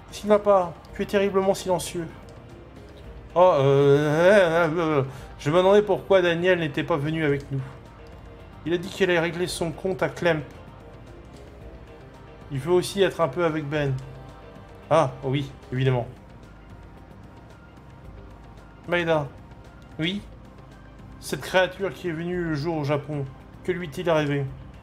S'il va pas, tu es terriblement silencieux. Oh, je me demandais pourquoi Daniel n'était pas venu avec nous. Il a dit qu'il allait régler son compte à Clemp. Il veut aussi être un peu avec Ben. Ah, oui, évidemment. Maïda. Oui. Cette créature qui est venue le jour au Japon, que lui est-il arrivé?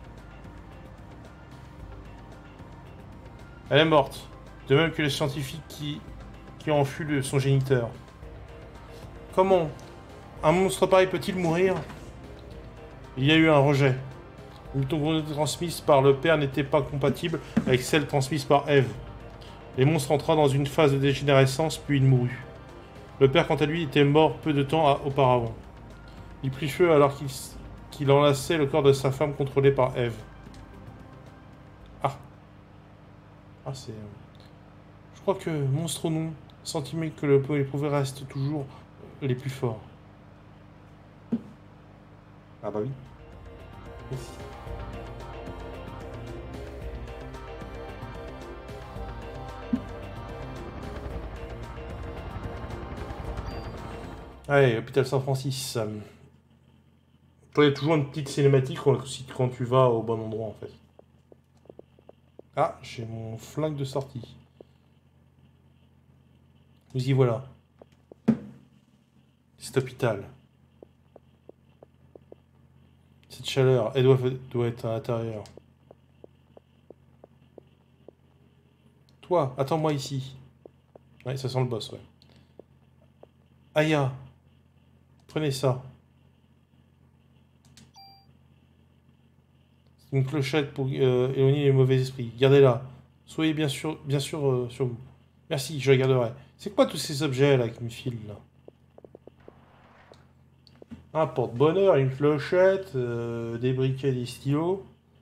Elle est morte. De même que les scientifiques qui ont fui de son géniteur. Comment un monstre pareil peut-il mourir? Il y a eu un rejet. Les mutations transmises par le père n'étaient pas compatibles avec celles transmises par Eve. Les monstres entra dans une phase de dégénérescence, puis il mourut. Le père, quant à lui, était mort peu de temps auparavant. Il prit feu alors qu'il enlaçait le corps de sa femme contrôlée par Eve. Ah. Ah, c'est... Je crois que, monstre ou non, sentiments que le peut éprouver restent toujours les plus forts. Ah bah oui. Merci. Allez, hôpital Saint-Francis. Il y a toujours une petite cinématique quand tu vas au bon endroit, en fait. Ah, j'ai mon flingue de sortie. Nous y voilà. Cet hôpital. Cette chaleur, elle doit être à l'intérieur. Toi, attends-moi ici. Ouais, ça sent le boss, ouais. Aya, prenez ça. C'est une clochette pour éloigner les mauvais esprits. Gardez-la. Soyez bien sûr sur vous. Merci, je la garderai. C'est quoi tous ces objets là qui me filent là? Un porte-bonheur, une clochette, des briquets, des stylos.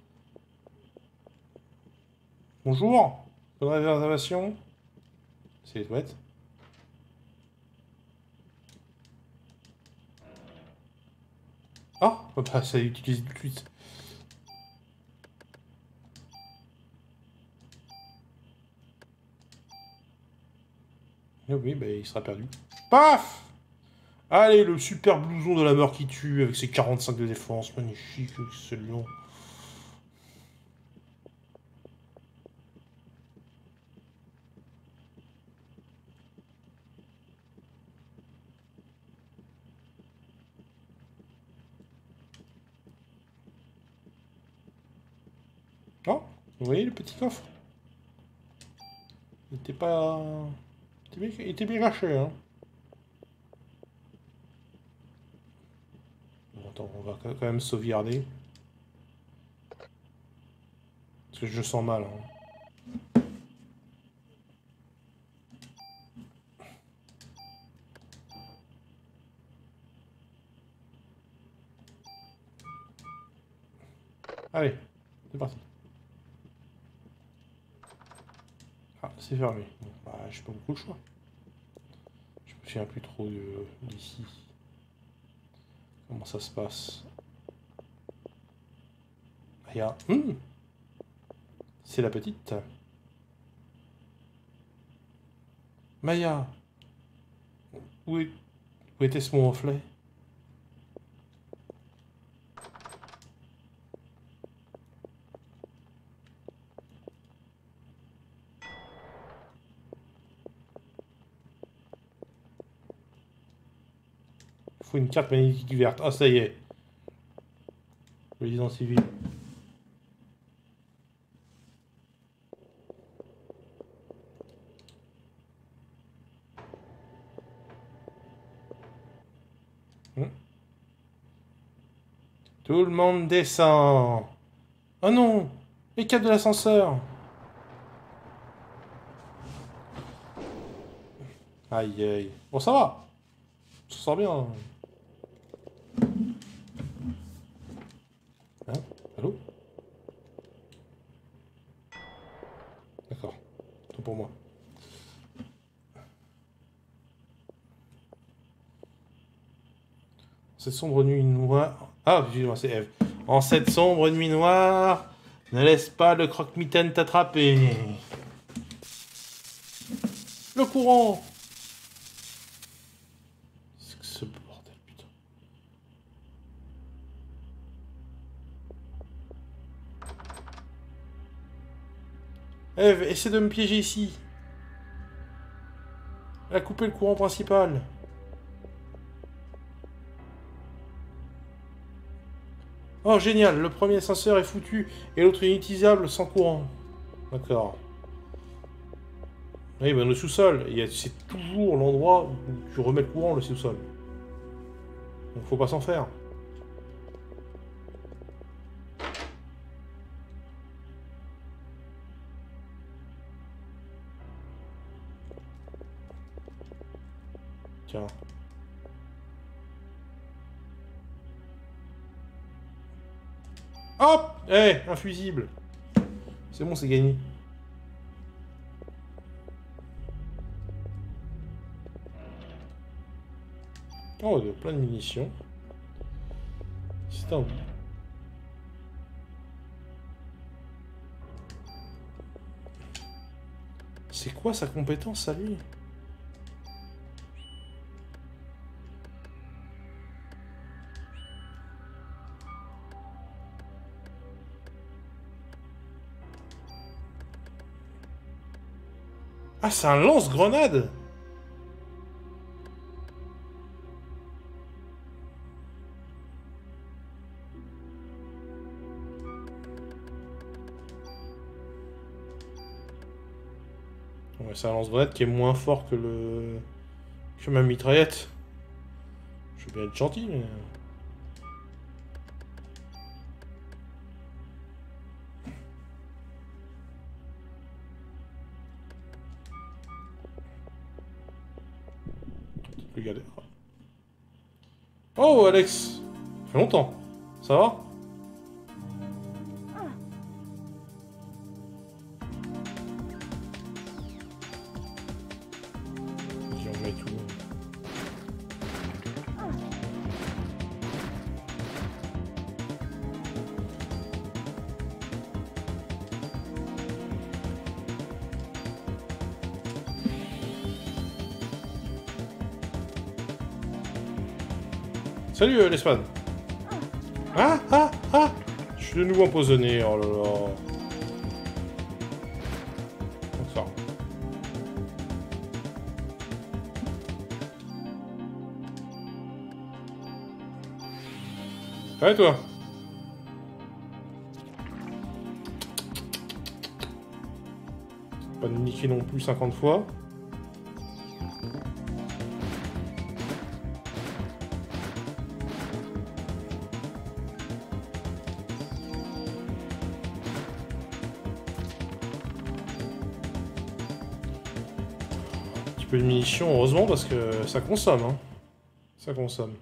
Bonjour. Bonne réservation. C'est les toilettes. Ah, bah ça utilise tout de suite. Ah oui, bah il sera perdu. Paf! Allez, le super blouson de la mort qui tue avec ses 45 de défense. Magnifique, excellent. Oh, vous voyez le petit coffre? Il était pas... Il était bien caché, hein. Bon, attends, on va quand même sauvegarder. Parce que je sens mal, hein. Allez, c'est parti. Ah, c'est fermé. Bon, bah, j'ai pas beaucoup de choix. Je me souviens plus trop d'ici. Comment ça se passe? Il y a... c'est la petite. Maya, où était-ce mon reflet? Il faut une carte magnétique verte. Ah, ça y est. Résidence civile. Tout le monde descend. Oh non! Les câbles de l'ascenseur! Aïe aïe. Bon, ça va. Ça sort bien. Hein? Allô? D'accord. Tout pour moi. Cette sombre nuit noire... Ah, excusez-moi, c'est Eve. En cette sombre nuit noire, ne laisse pas le croque-mitaine t'attraper. Le courant! C'est que ce bordel, putain. Eve, essaie de me piéger ici. Elle a coupé le courant principal. Oh, génial, le premier ascenseur est foutu et l'autre inutilisable sans courant. D'accord. Oui, ben le sous-sol, c'est toujours l'endroit où tu remets le courant, le sous-sol. Donc faut pas s'en faire. Tiens. Hop! Eh, un fusible. C'est bon, c'est gagné. Oh, il y a plein de munitions. C'est un... C'est quoi sa compétence à lui? Ah, c'est un lance-grenade! Ouais, c'est un lance-grenade qui est moins fort que le... que ma mitraillette. Je veux bien être gentil, mais... Regardez. Oh, Alex! Ça fait longtemps. Ça va? Vas-y, on met tout. Salut, l'Espagne. Ah, ah, ah! Je suis de nouveau empoisonné, oh là là. Donc ça. Ouais, toi? Pas de niquer non plus 50 fois. De munitions, heureusement, parce que ça consomme, hein. Ça consomme.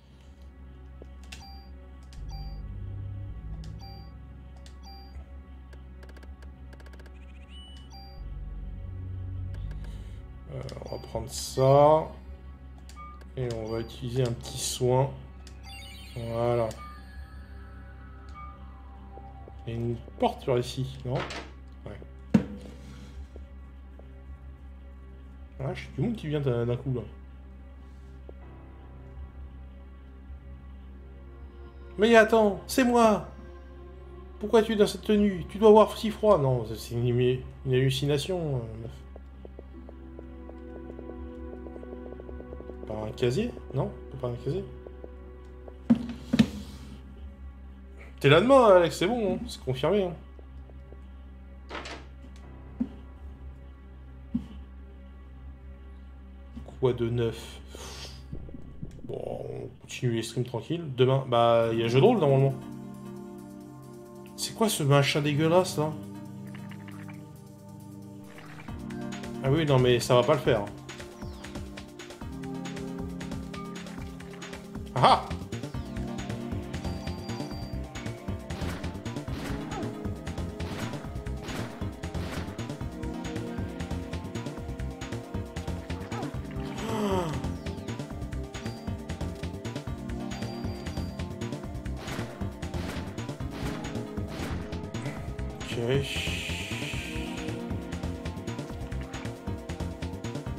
On va prendre ça. Et on va utiliser un petit soin. Voilà. Il y a une porte vers ici, non? Ouais. Ah, je suis du monde qui vient d'un coup là. Mais attends, c'est moi! Pourquoi tu es dans cette tenue? Tu dois avoir si froid. Non, c'est une hallucination, meuf. Pas un casier? Non? Pas un casier? T'es là demain, Alex, c'est bon, hein, c'est confirmé. Hein. Quoi de neuf? Bon, on continue les streams tranquille. Demain, bah, il y a jeu de rôle normalement. C'est quoi ce machin dégueulasse là? Ah oui, non mais ça va pas le faire. Ah! Ok.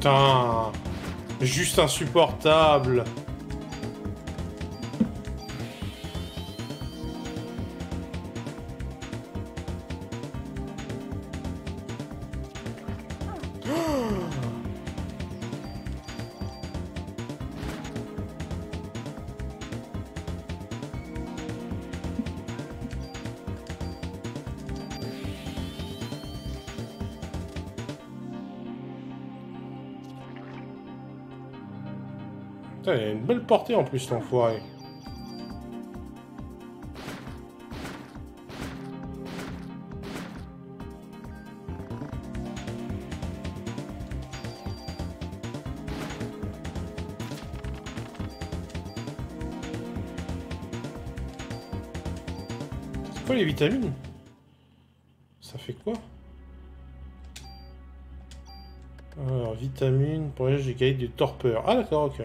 putain. Juste insupportable. Putain, il a une belle portée en plus, l'enfoiré. C'est quoi les vitamines? Ça fait quoi? Alors, vitamines, pour j'ai gagné du torpeur. Ah d'accord, ok.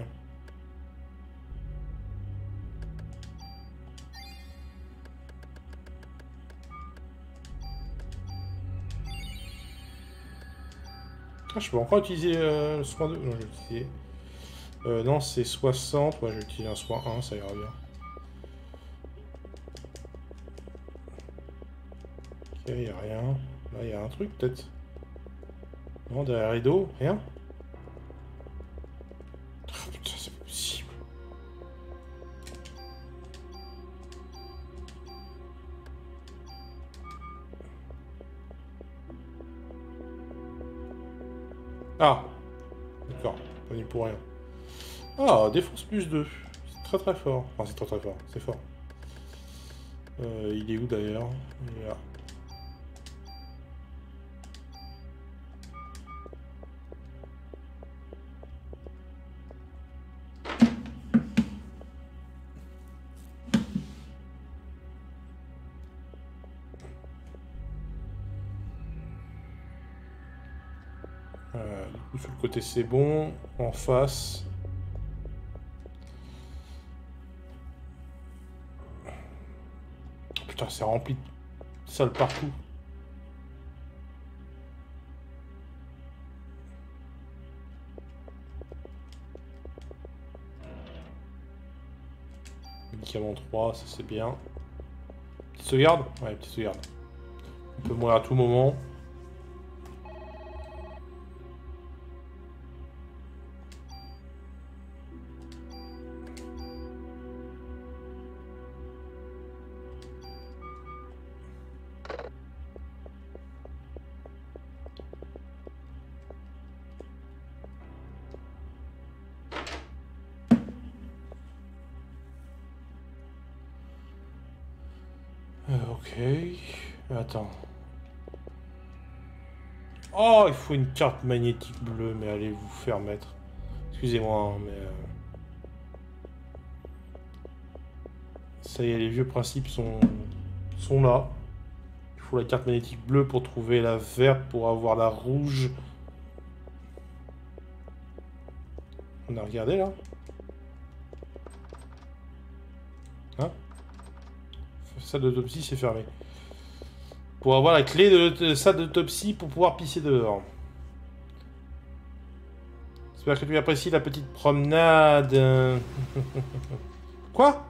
Ah, je peux encore utiliser le soin 2. Non, je vais utiliser. Non, c'est 60. Ouais, je vais utiliser un soin 1, ça ira bien. Ok, il n'y a rien. Là, il y a un truc peut-être. Non, derrière les rideaux, rien. Oh, putain, c'est pas possible. Ah, d'accord, pas ni pour rien. Ah, défense plus 2. C'est très très fort. Enfin, c'est très très fort, c'est fort. Il est où d'ailleurs? Il est là. Du coup, sur le côté, c'est bon. En face. Putain, c'est rempli de salles partout. Médicament 3, ça c'est bien. Petite sauvegarde? Ouais, petite sauvegarde. On peut mourir à tout moment. Ok. Attends. Oh, il faut une carte magnétique bleue, mais allez vous faire mettre. Excusez-moi, hein, mais... Ça y est, les vieux principes sont là. Il faut la carte magnétique bleue pour trouver la verte, pour avoir la rouge. On a regardé, là? Hein? Salle d'autopsie, c'est fermé. Pour avoir la clé de salle d'autopsie pour pouvoir pisser dehors. J'espère que tu apprécies la petite promenade. Quoi?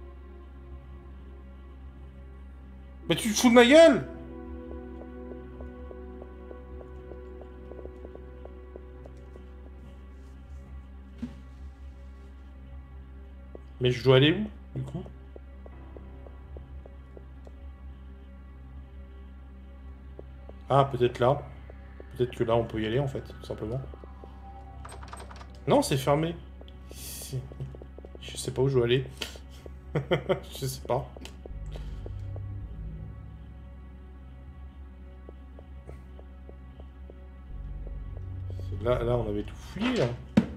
Mais tu te fous de ma gueule? Mais je dois aller où, du coup? Ah, peut-être là. Peut-être que là, on peut y aller, en fait, tout simplement. Non, c'est fermé. Je sais pas où je dois aller. Je sais pas. Là, on avait tout fouillé, là.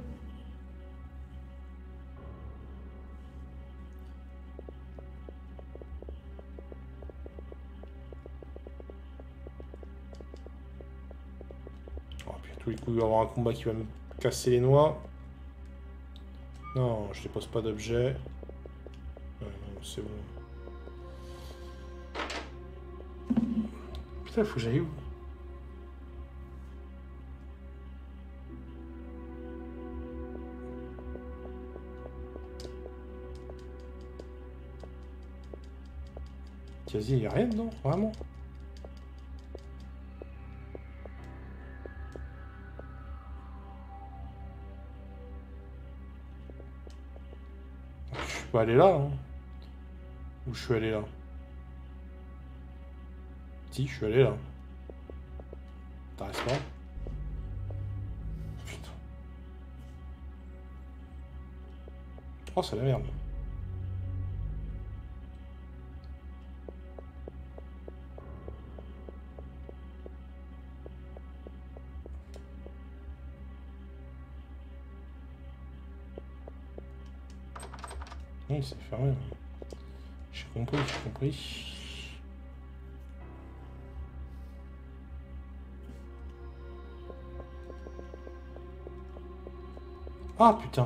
Oh, puis à tous les coups, il va y avoir un combat qui va me casser les noix. Non, je dépose pas d'objet. Ouais, non, c'est bon. Putain, faut que j'aille où? Casier, y a rien dedans, vraiment. Je peux aller là, hein. Où je suis allé là? Si, je suis allé là. T'arrêtes pas? Putain. Oh, c'est la merde. Oui, c'est fermé. J'ai compris, j'ai compris. Ah, putain.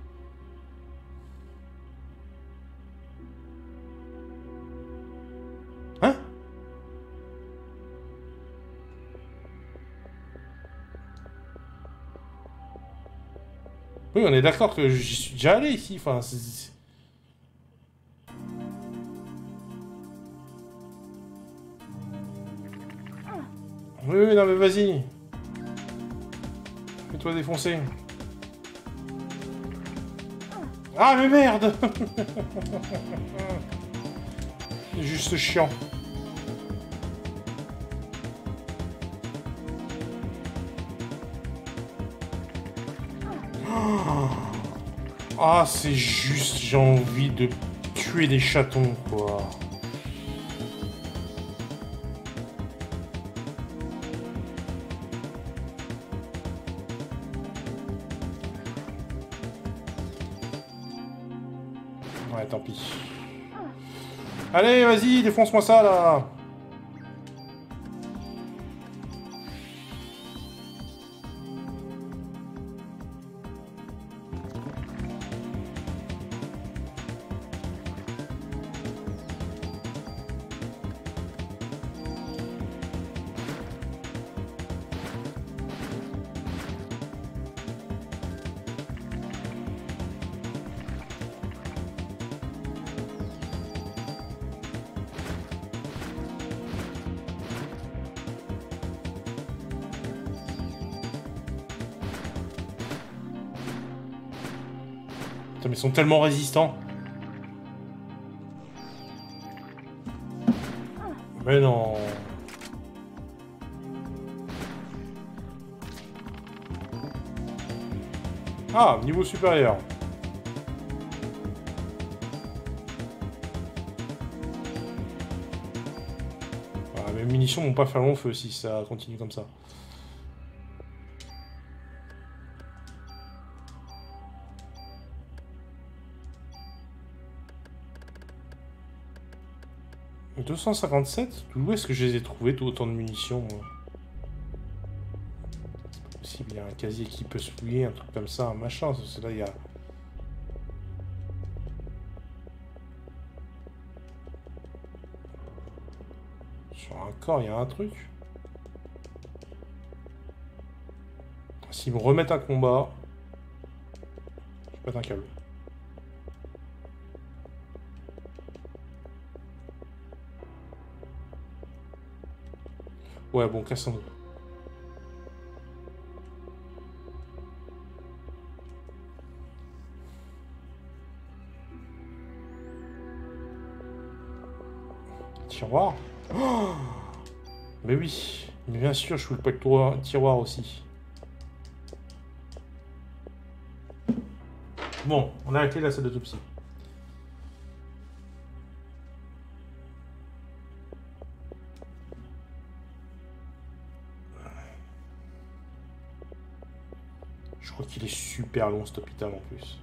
Hein? Oui, on est d'accord que j'y suis déjà allé ici. Enfin, oui, oui, non, mais vas-y. Fais-toi défoncer. Ah, mais merde! C'est juste chiant. Ah, c'est juste, j'ai envie de tuer des chatons, quoi. Ouais, tant pis. Allez, vas-y, défonce-moi ça, là. Putain, mais ils sont tellement résistants. Mais non. Ah, niveau supérieur. Ah, mes munitions vont pas faire long feu si ça continue comme ça. « 257 ? Où est-ce que je les ai trouvés, tout autant de munitions, moi ? C'est pas possible, il y a un casier qui peut se fouiller, un truc comme ça, un machin, c'est là, il y a... Sur un corps, il y a un truc. S'ils me remettent un combat... Je pète un câble. Ouais, bon, cassons-nous. Tiroir. Oh, mais oui, mais bien sûr, je fous le tiroir aussi. Bon, on a la clé de la salle d'autopsie. Je crois qu'il est super long, cet hôpital, en plus.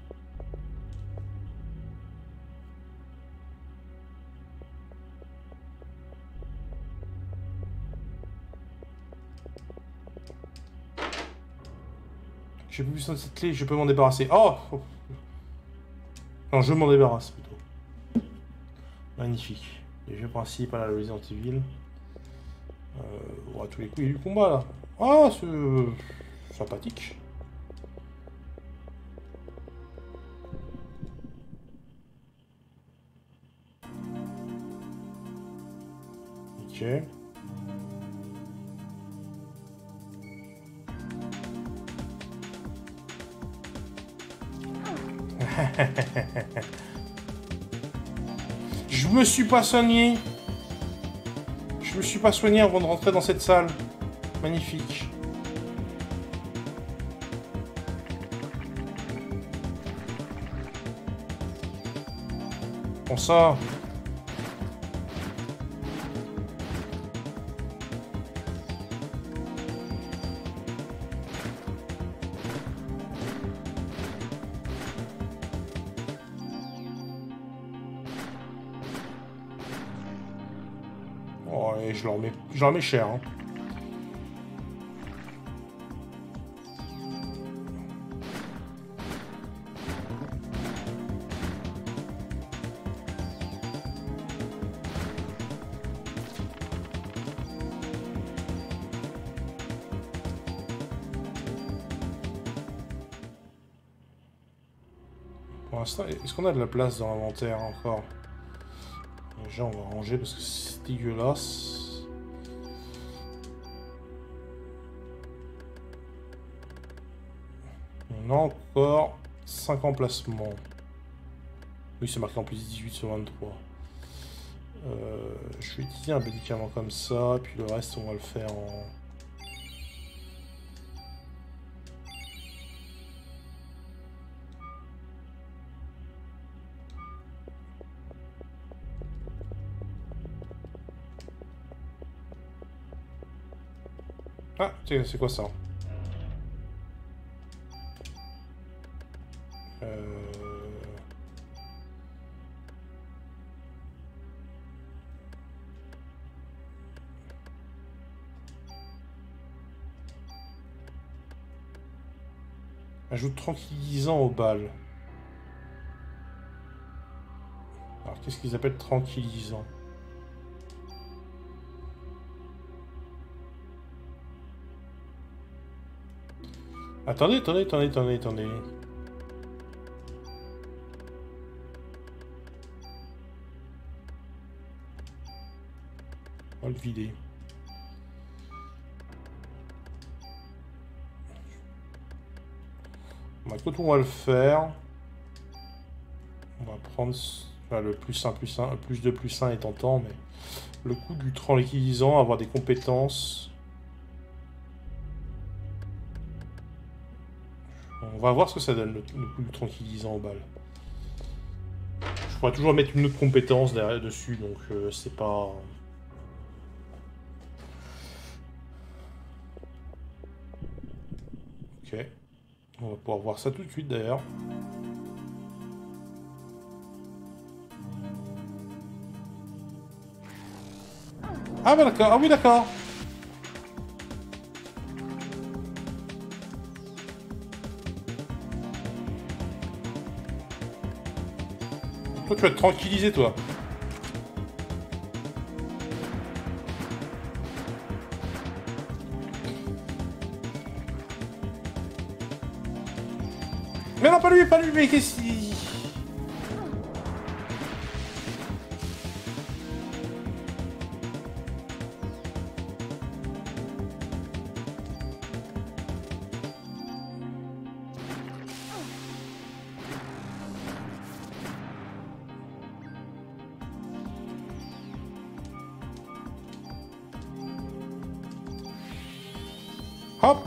J'ai plus besoin de cette clé, je peux m'en débarrasser. Oh! Non, je m'en débarrasse, plutôt. Magnifique. Les vieux principes à la Resident Evil. À tous les coups, il y a eu du combat, là. Ah, c'est... sympathique. Ok. Je me suis pas soigné. Je me suis pas soigné avant de rentrer dans cette salle. Magnifique. Bon ça. Oh, et je leur mets cher. Hein. Pour l'instant, est-ce qu'on a de la place dans l'inventaire encore? Déjà, on va ranger parce que c'est dégueulasse. On a encore 5 emplacements. Oui, c'est marqué en plus 18 sur 23. Je vais utiliser un médicament comme ça, puis le reste, on va le faire en... Ah, c'est quoi ça? Ajoute tranquillisant aux balles. Alors, qu'est-ce qu'ils appellent tranquillisant? Attendez. On va le vider. Bon, écoute, on va le faire. On va prendre le plus 1, plus 2, plus 1 est tentant, mais le coup du tranquillisant, avoir des compétences. On va voir ce que ça donne, le coup du tranquillisant aux balles. Je pourrais toujours mettre une autre compétence derrière, dessus, donc c'est pas... Ok. On va pouvoir voir ça tout de suite, d'ailleurs. Ah bah d'accord, ah oui d'accord. Toi tu vas te tranquilliser toi. Mais non, pas lui, mais qu'est-ce qu'il... Hop.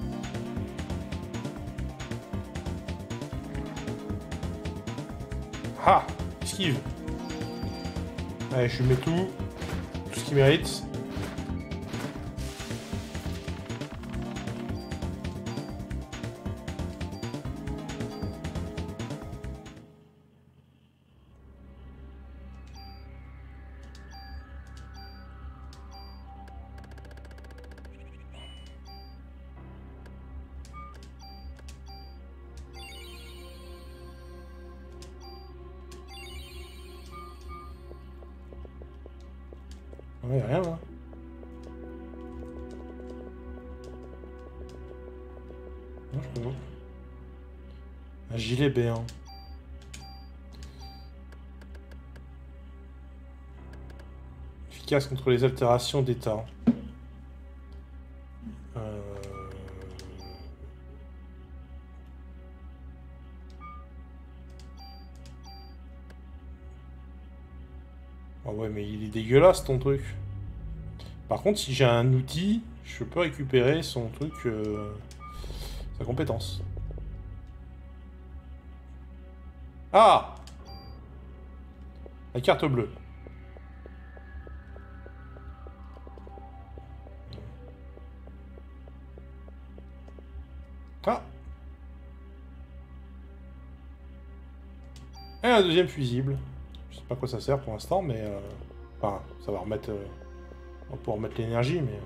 Ah, esquive. Allez, je lui mets tout ce qu'il mérite. Ouais, rien là. Non, je peux pas. Un gilet B1. efficace contre les altérations d'état. Ah ouais, mais il est dégueulasse ton truc. Par contre, si j'ai un outil, je peux récupérer son truc, sa compétence. Ah! La carte bleue. Ah! Et un deuxième fusible. Je sais pas à quoi ça sert pour l'instant, mais... Enfin, ça va remettre... on va pouvoir remettre l'énergie, mais...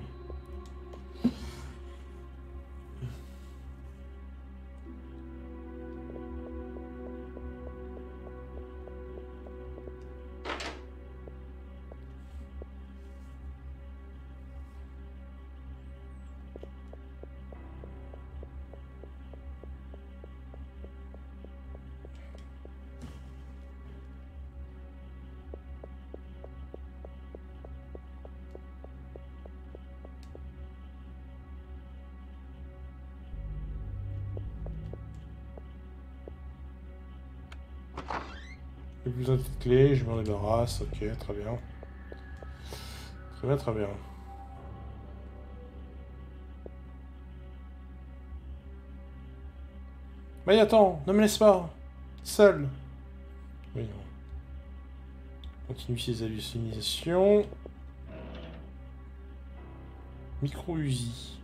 J'ai plus besoin de cette clé, je m'en débarrasse, ok, très bien. Très bien, très bien. Mais attends, ne me laisse pas! Seul! Oui, non. Continue ses hallucinations. Micro-Uzi.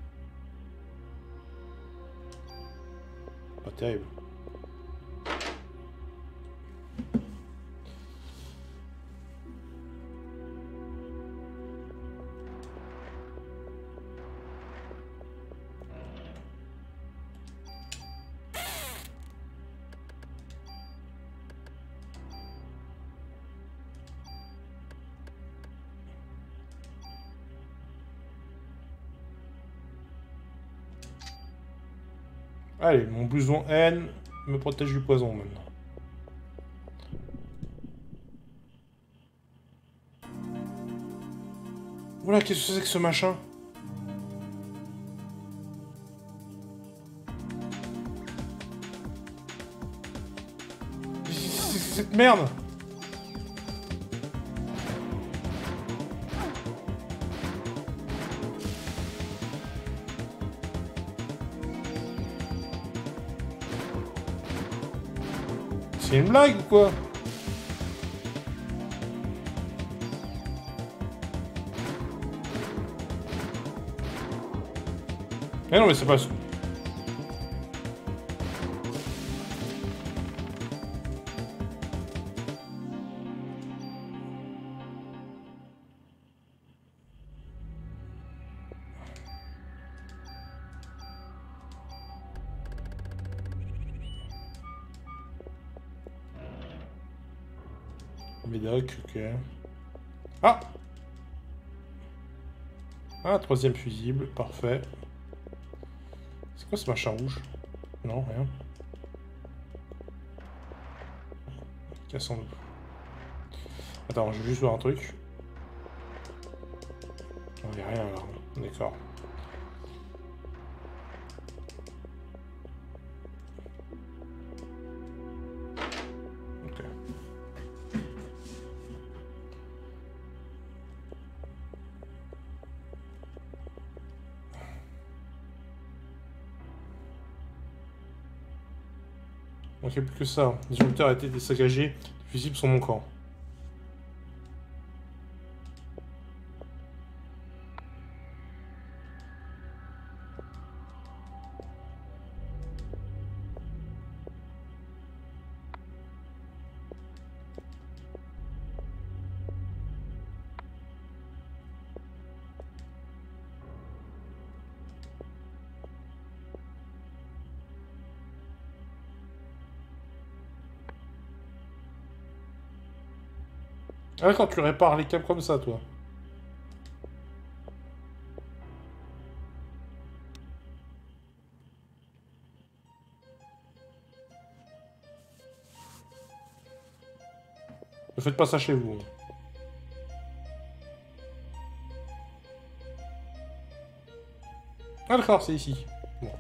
Pas terrible. Allez, mon blouson N me protège du poison maintenant. Oula, qu'est-ce que c'est que ce machin? C'est cette merde! C'est une blague ou quoi? Mais non, mais c'est pas... Médoc, ok. Ah! Ah, troisième fusible, parfait. C'est quoi ce machin rouge? Non, rien. Cassons-le. Attends, je vais juste voir un truc. On n'y a rien là. D'accord. Ok. Donc il n'y a plus que ça. Les disjoncteurs a été désagrégés. Les fusibles sont mon camp. Ah, quand tu répares les câbles comme ça, toi. Ne faites pas ça chez vous. Ah d'accord, c'est ici. Bon.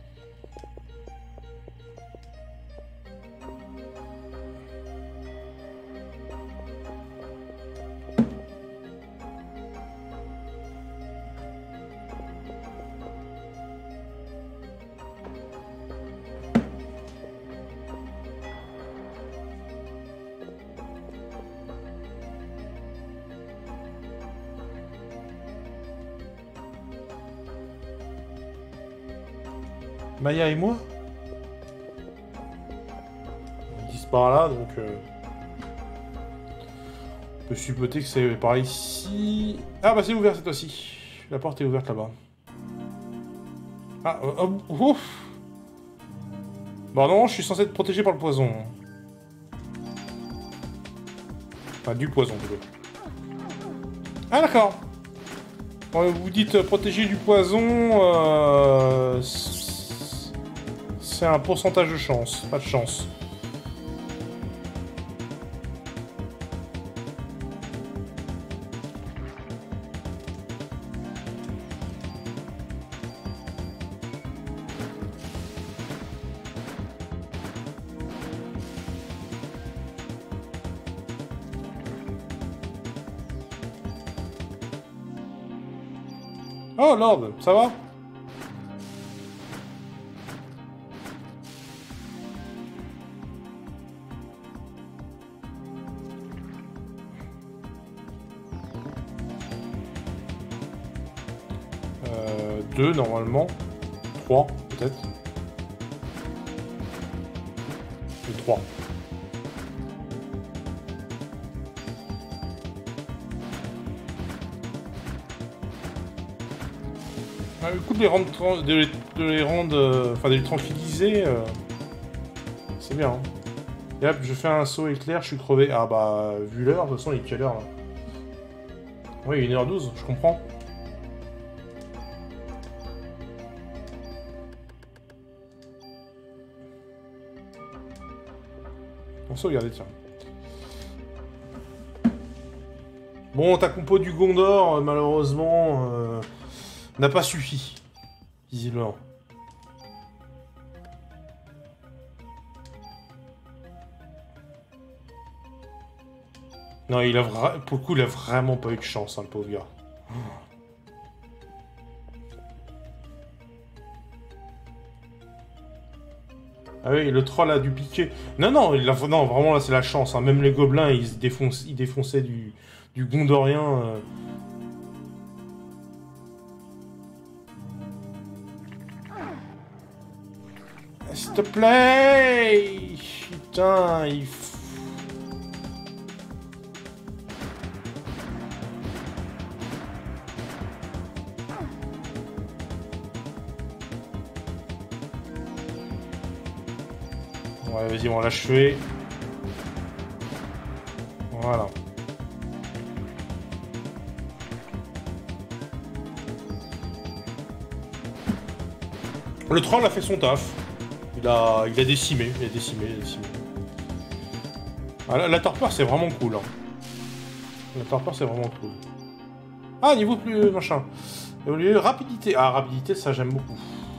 Maya et moi? Ils disent par là, donc... on peut supposer que c'est par ici... Ah bah c'est ouvert cette fois-ci. La porte est ouverte là-bas. Ah, ouf. Bah non, je suis censé être protégé par le poison. Enfin, du poison, plutôt. Ah d'accord. Quand vous dites protégé du poison, c'est un pourcentage de chance, pas de chance. Oh Lord, ça va? Deux normalement. 3 peut-être. Et 3. Ah, le coup de les rendre, de les rendre, enfin de les tranquilliser, c'est bien. Hein. Et hop, je fais un saut éclair, je suis crevé. Ah bah, vu l'heure, de toute façon, il est quelle heure là? Oui, 1h12, je comprends. On peut sauvegarder, tiens. Bon, ta compo du Gondor, malheureusement, n'a pas suffi. Visiblement. Non, pour le coup, il a vraiment pas eu de chance, hein, le pauvre gars. Ah oui, le troll a dû piquer. Non, non, non, vraiment là c'est la chance. Hein. Même les gobelins, ils défonçaient du gondorien. S'il te plaît! Putain, Ouais, vas-y, on va l'achever. Voilà. Le troll a fait son taf. Il a décimé, il a décimé. Ah, la torpeur, c'est vraiment cool. Hein. La torpeur, c'est vraiment cool. Ah, niveau plus machin. Évoluer rapidité. Ah, rapidité, ça j'aime beaucoup.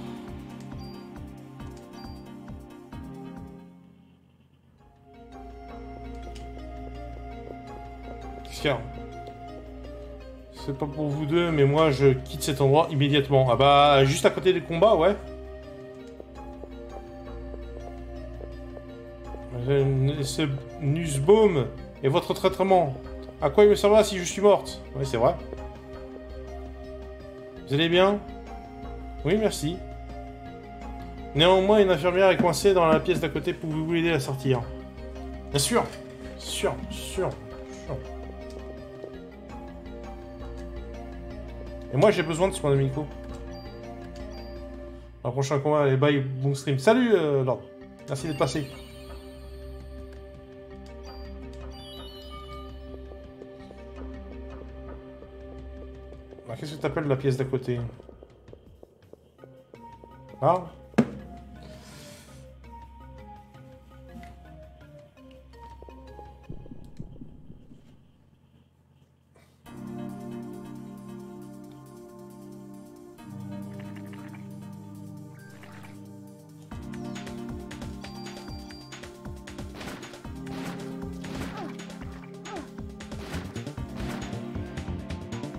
Qu'est-ce qu'il y a? C'est pas pour vous deux, mais moi je quitte cet endroit immédiatement. Ah bah, juste à côté des combats, ouais. Ce Nussbaum et votre traitement. À quoi il me servira si je suis morte? Oui, c'est vrai. Vous allez bien? Oui, merci. Néanmoins, une infirmière est coincée dans la pièce d'à côté. Pouvez-vous l'aider à sortir? Bien sûr. Sûr. Et moi, j'ai besoin de soins amicaux. Un prochain combat, allez, bye, bon stream. Salut, Lord. Merci d'être passé. Ah, qu'est-ce que t'appelles la pièce d'à côté? Ah?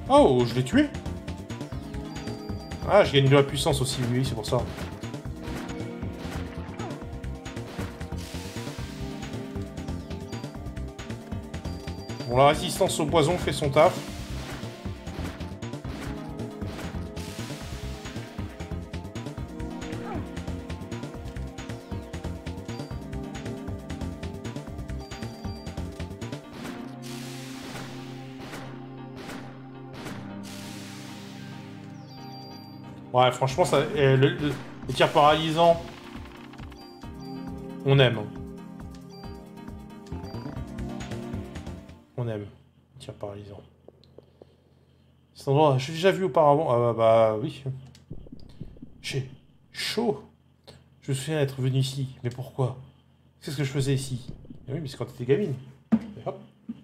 Oh, je l'ai tué. Ah, je gagne de la puissance aussi, oui, c'est pour ça. Bon, la résistance au poison fait son taf. Ouais, franchement, ça, les tirs paralysants, on aime. On aime, les tirs paralysants. Cet endroit, j'ai déjà vu auparavant. Ah bah oui. J'ai chaud. Je me souviens d'être venu ici, mais pourquoi? Qu'est-ce que je faisais ici? Eh oui, mais c'est quand t'étais gamine. Et hop.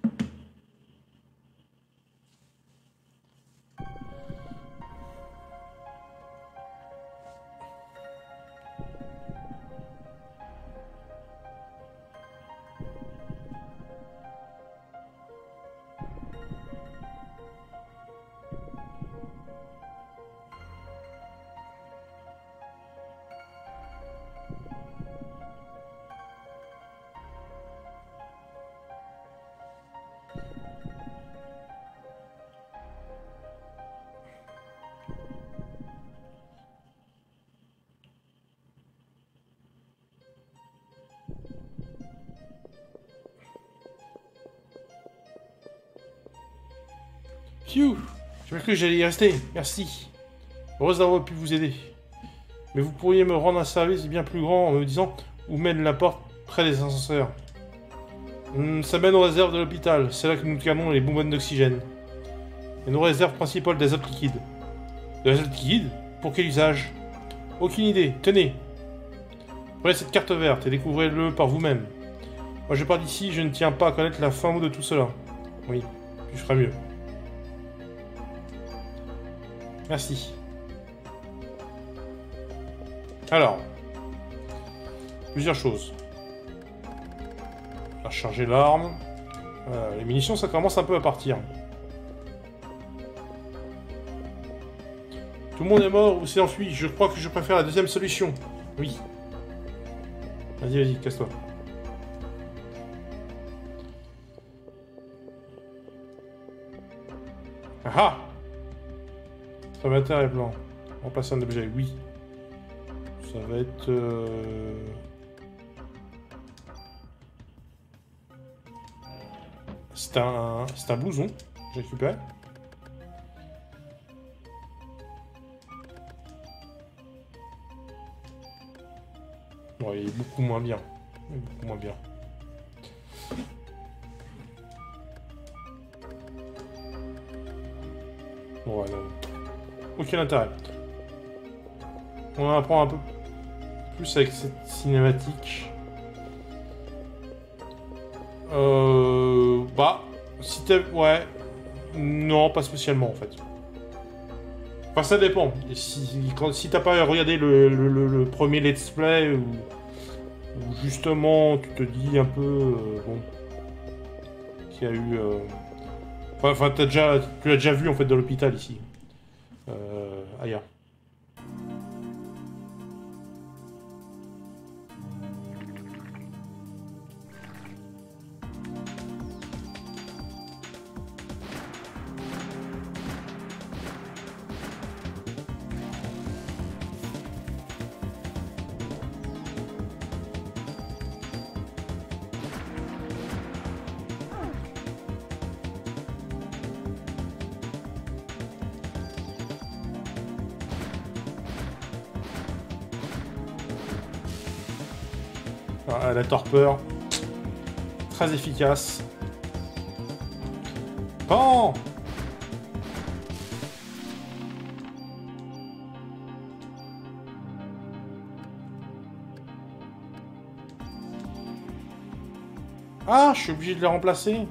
Phew! J'ai cru que j'allais y rester. Merci. Heureuse d'avoir pu vous aider. Mais vous pourriez me rendre un service bien plus grand en me disant où mène la porte près des ascenseurs. Ça mène aux réserves de l'hôpital. C'est là que nous calmons les bonbonnes d'oxygène. Et nos réserves principales d'azote liquide. De l'azote liquide? Pour quel usage? Aucune idée. Tenez. Prenez cette carte verte et découvrez-le par vous-même. Moi je pars d'ici, je ne tiens pas à connaître la fin mot de tout cela. Oui, je ferai mieux. Merci. Alors, plusieurs choses. On va recharger l'arme. Les munitions, ça commence un peu à partir. Tout le monde est mort ou s'est enfui. Je crois que je préfère la deuxième solution. Oui. Vas-y, vas-y, casse-toi. Ah ah! Formateur et blanc. Remplacer un objet, oui. Ça va être... C'est un blouson. J'ai récupéré. Bon, il est beaucoup moins bien. Il est beaucoup moins bien. Bon, ouais, non. Aucun intérêt. On en apprend un peu plus avec cette cinématique. Bah, si t'as... Ouais. Non, pas spécialement, en fait. Enfin, ça dépend. Si t'as pas regardé le premier let's play, ou justement, tu te dis un peu... bon... Qu'il y a eu... Enfin, tu l'as déjà vu, en fait, dans l'hôpital, ici. Ailleurs. Ah, la torpeur. Très efficace. Pan! Ah, je suis obligé de les remplacer.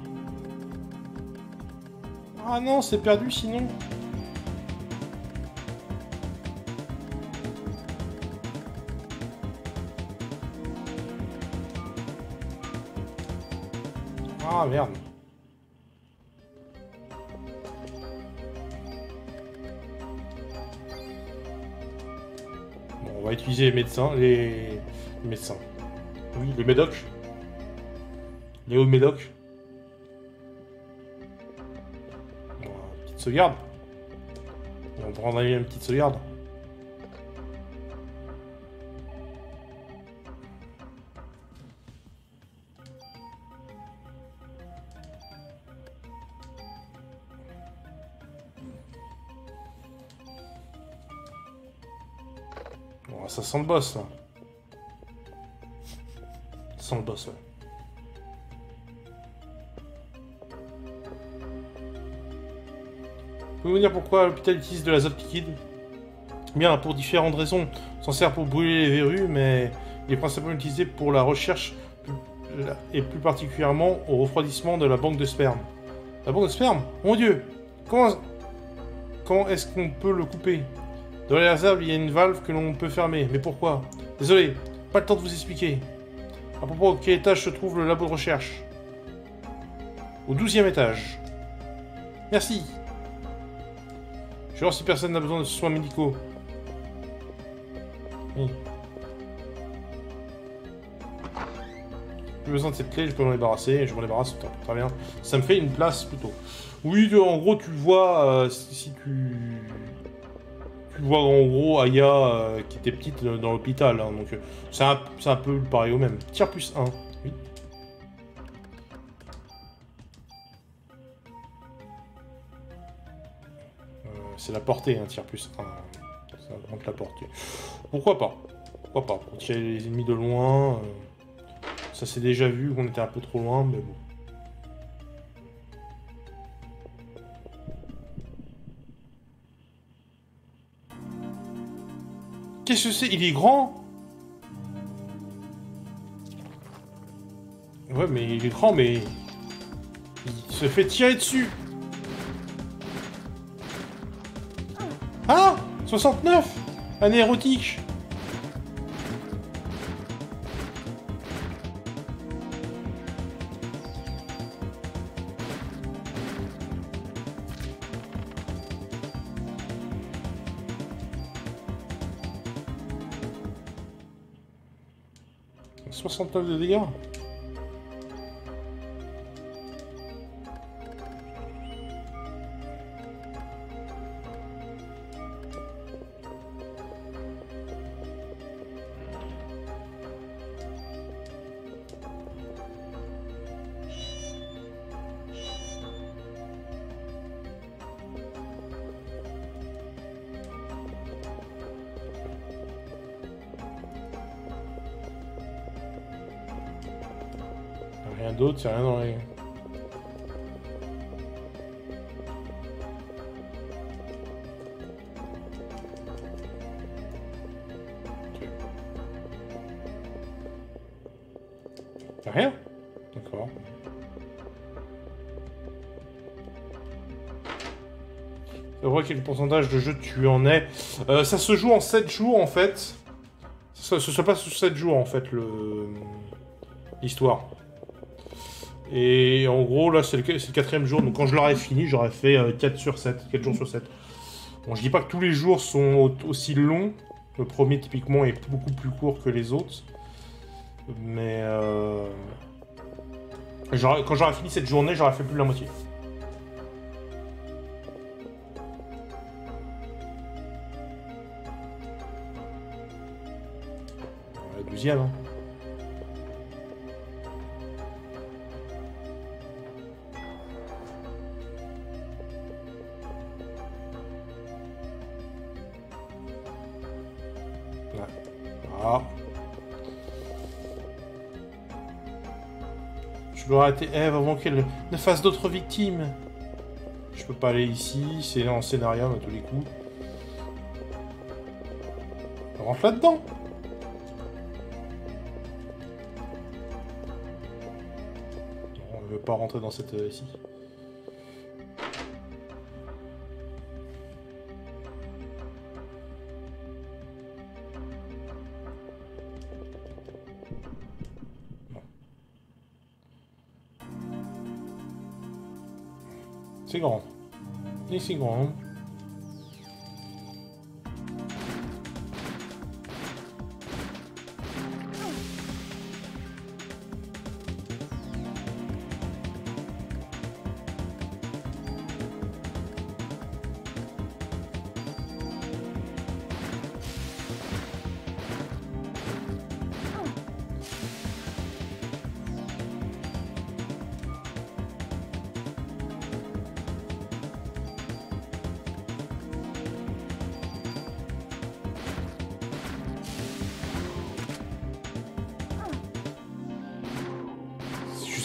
Ah non, c'est perdu sinon. Ah merde. On va utiliser les médecins, les médecins. Oui, les médocs. Les hauts médocs. Bon, petite sauvegarde. On va prendre une petite sauvegarde. Bon, ça sent le boss, là. Ça sent le boss, ouais. Pouvez-vous me dire pourquoi l'hôpital utilise de l'azote liquide? Bien, pour différentes raisons. On s'en sert pour brûler les verrues, mais il est principalement utilisé pour la recherche et plus particulièrement au refroidissement de la banque de sperme. La banque de sperme? Mon Dieu! Comment est-ce qu'on peut le couper? Dans les réserves, il y a une valve que l'on peut fermer. Mais pourquoi? Désolé, pas le temps de vous expliquer. À propos, à quel étage se trouve le labo de recherche? Au 12e étage. Merci. Je vais voir si personne n'a besoin de soins médicaux. Oui. Plus besoin de cette clé, je peux m'en débarrasser. Je m'en débarrasse, très bien. Ça me fait une place plutôt. Oui, en gros, tu vois, si tu vois en gros Aya qui était petite dans l'hôpital. Hein, donc c'est un peu pareil au même. Tir plus 1. Oui. C'est la portée, hein, tir plus 1. Ça augmente la portée. Pourquoi pas? Pourquoi pas? Pour tirer les ennemis de loin. Ça s'est déjà vu qu'on était un peu trop loin, mais bon. Qu'est-ce que c'est? Il est grand? Ouais, mais il est grand, mais... Il se fait tirer dessus. Ah 69. Année érotique. « 69 de dégâts. Rien d'autre, c'est rien dans les... Rien? D'accord. On voit quel pourcentage de jeu tu en es. Ça se joue en 7 jours en fait. Ça se passe sur 7 jours en fait l'histoire. Et en gros là c'est le 4e jour, donc quand je l'aurai fini j'aurai fait 4 sur 7, 4 jours sur 7. Bon, je dis pas que tous les jours sont aussi longs. Le premier typiquement est beaucoup plus court que les autres. Mais quand j'aurai fini cette journée, j'aurai fait plus de la moitié. La 12e, hein. Ouais. Ah. Je dois arrêter Eve avant qu'elle ne fasse d'autres victimes. Je peux pas aller ici, c'est en scénario à tous les coups. On rentre là-dedans. On ne veut pas rentrer dans cette ici. C'est grand. Et c'est grand.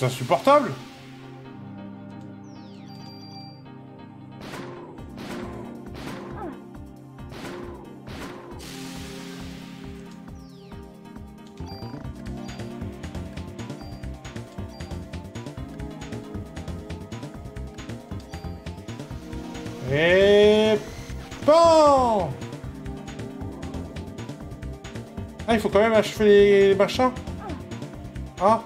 C'est insupportable. Et... Bon. Ah, il faut quand même achever les machins. Ah.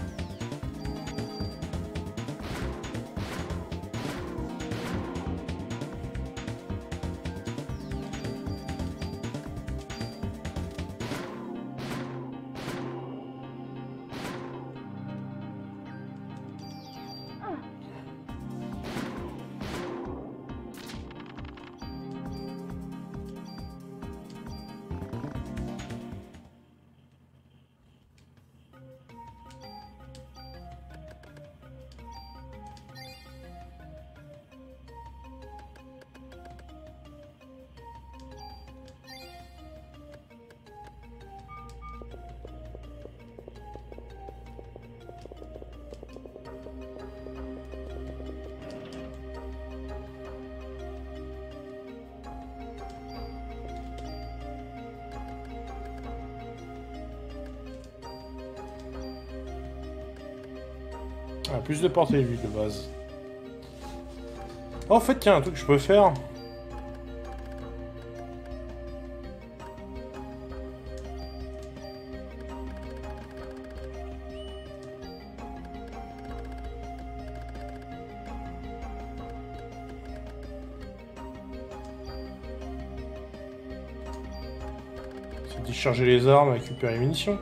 Ah, plus de portée, lui, de base. Oh, en fait, tiens, un truc que je peux faire. C'est décharger les armes, récupérer les munitions.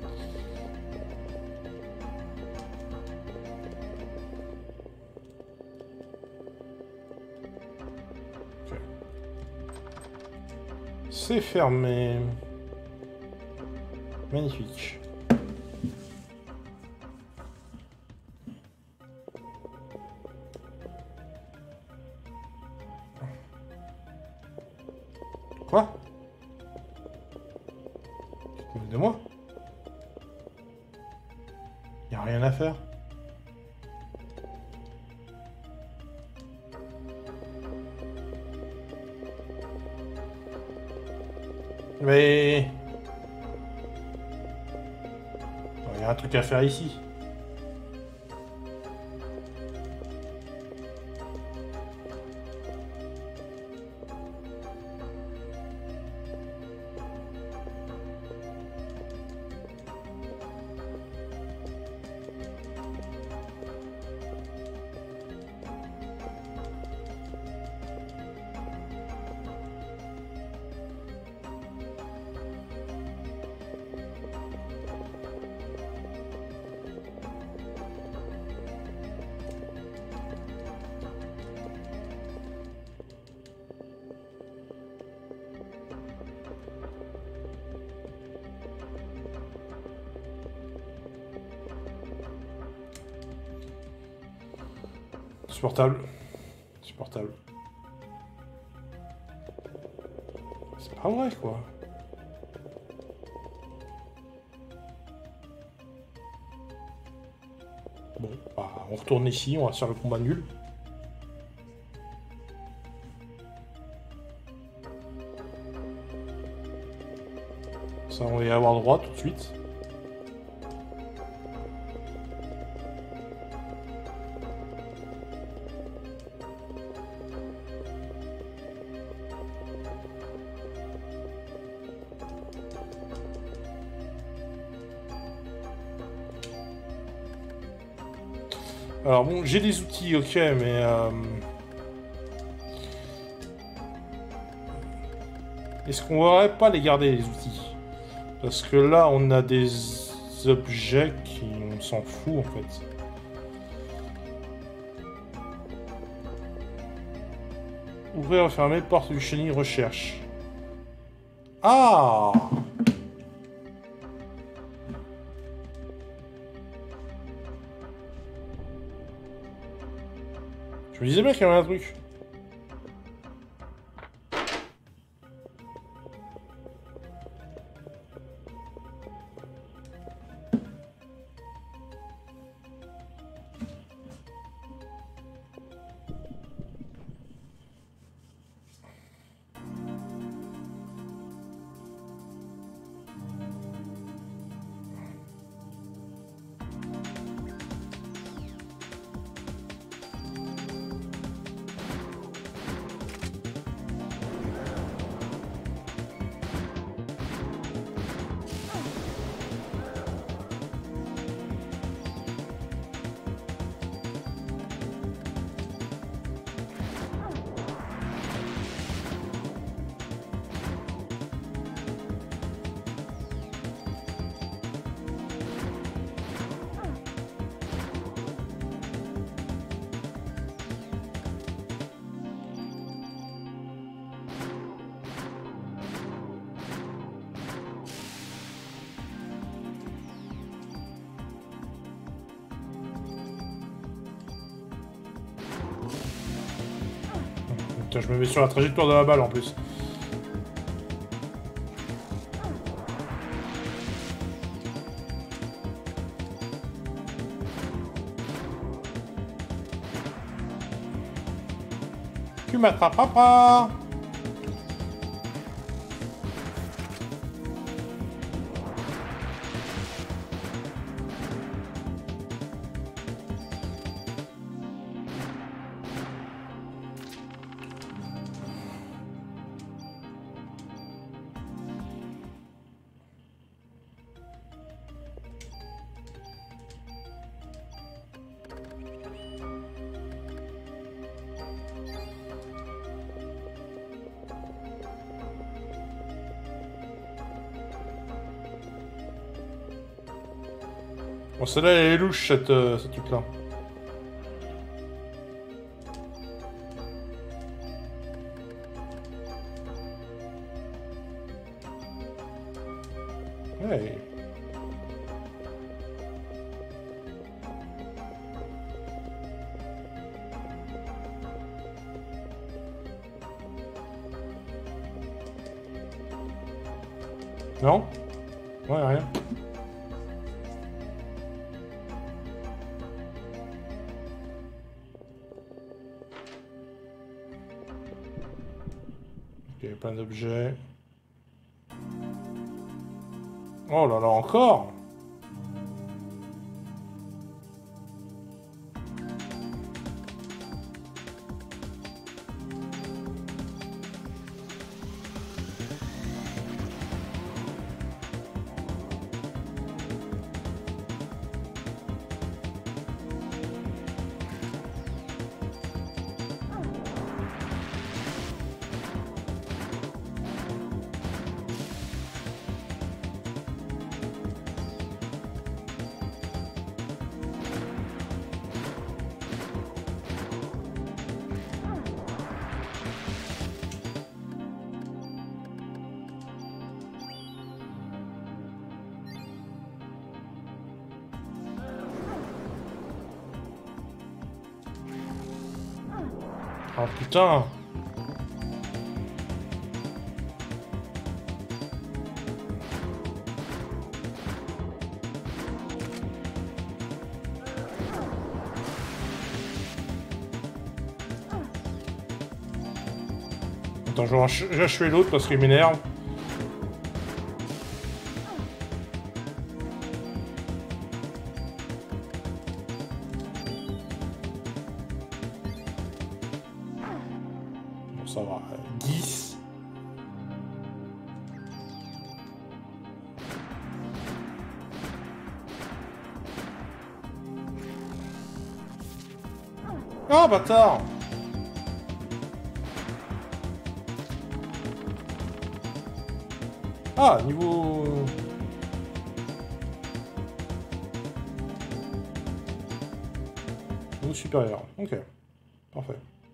C'est fermé. Magnifique. Quoi? Tu te moques de moi? Y a rien à faire. Mais... il y a un truc à faire ici. Supportable. Supportable. C'est pas vrai, quoi. Bon, bah, on retourne ici, on va faire le combat nul. Ça, on va y avoir droit tout de suite. Alors bon, j'ai des outils, ok, mais... est-ce qu'on va pas les garder, les outils? Parce que là, on a des objets qui... on s'en fout, en fait. Ouvrir et fermer porte du chenille recherche. Ah! Je me disais bien qu'il y avait un truc. Putain, je me mets sur la trajectoire de la balle en plus. Tu m'attraperas pas. Bon, celle-là, elle est louche, ce truc-là. Ouais. Non? Ouais, rien. Ok, plein d'objets. Oh là là, encore? Oh putain! Attends, je vais achever l'autre parce qu'il m'énerve. Bon, ça va. 10. Oh, bâtard! Ah, niveau... Niveau supérieur. Ok. Parfait.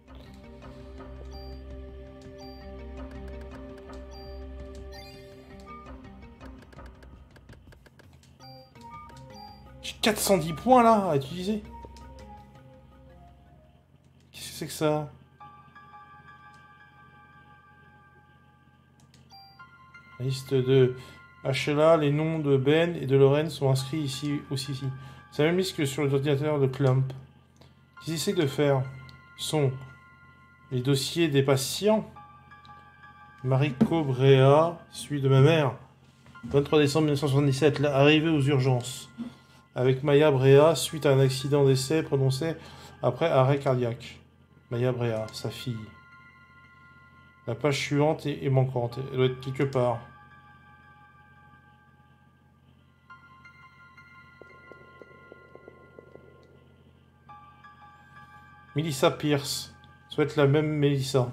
J'ai 410 points là à utiliser. Qu'est-ce que c'est que ça? La liste de HLA, les noms de Ben et de Lorraine sont inscrits ici aussi. Ici. C'est la même liste que sur l'ordinateur de Clump. Ce qu'ils essaient de faire sont les dossiers des patients. Mariko Brea, celui de ma mère. 23 décembre 1977, arrivée aux urgences. Avec Maya Brea, suite à un accident d'essai prononcé après arrêt cardiaque. Maya Brea, sa fille. La page suivante est manquante. Elle doit être quelque part. Melissa Pierce. Souhaite la même Melissa.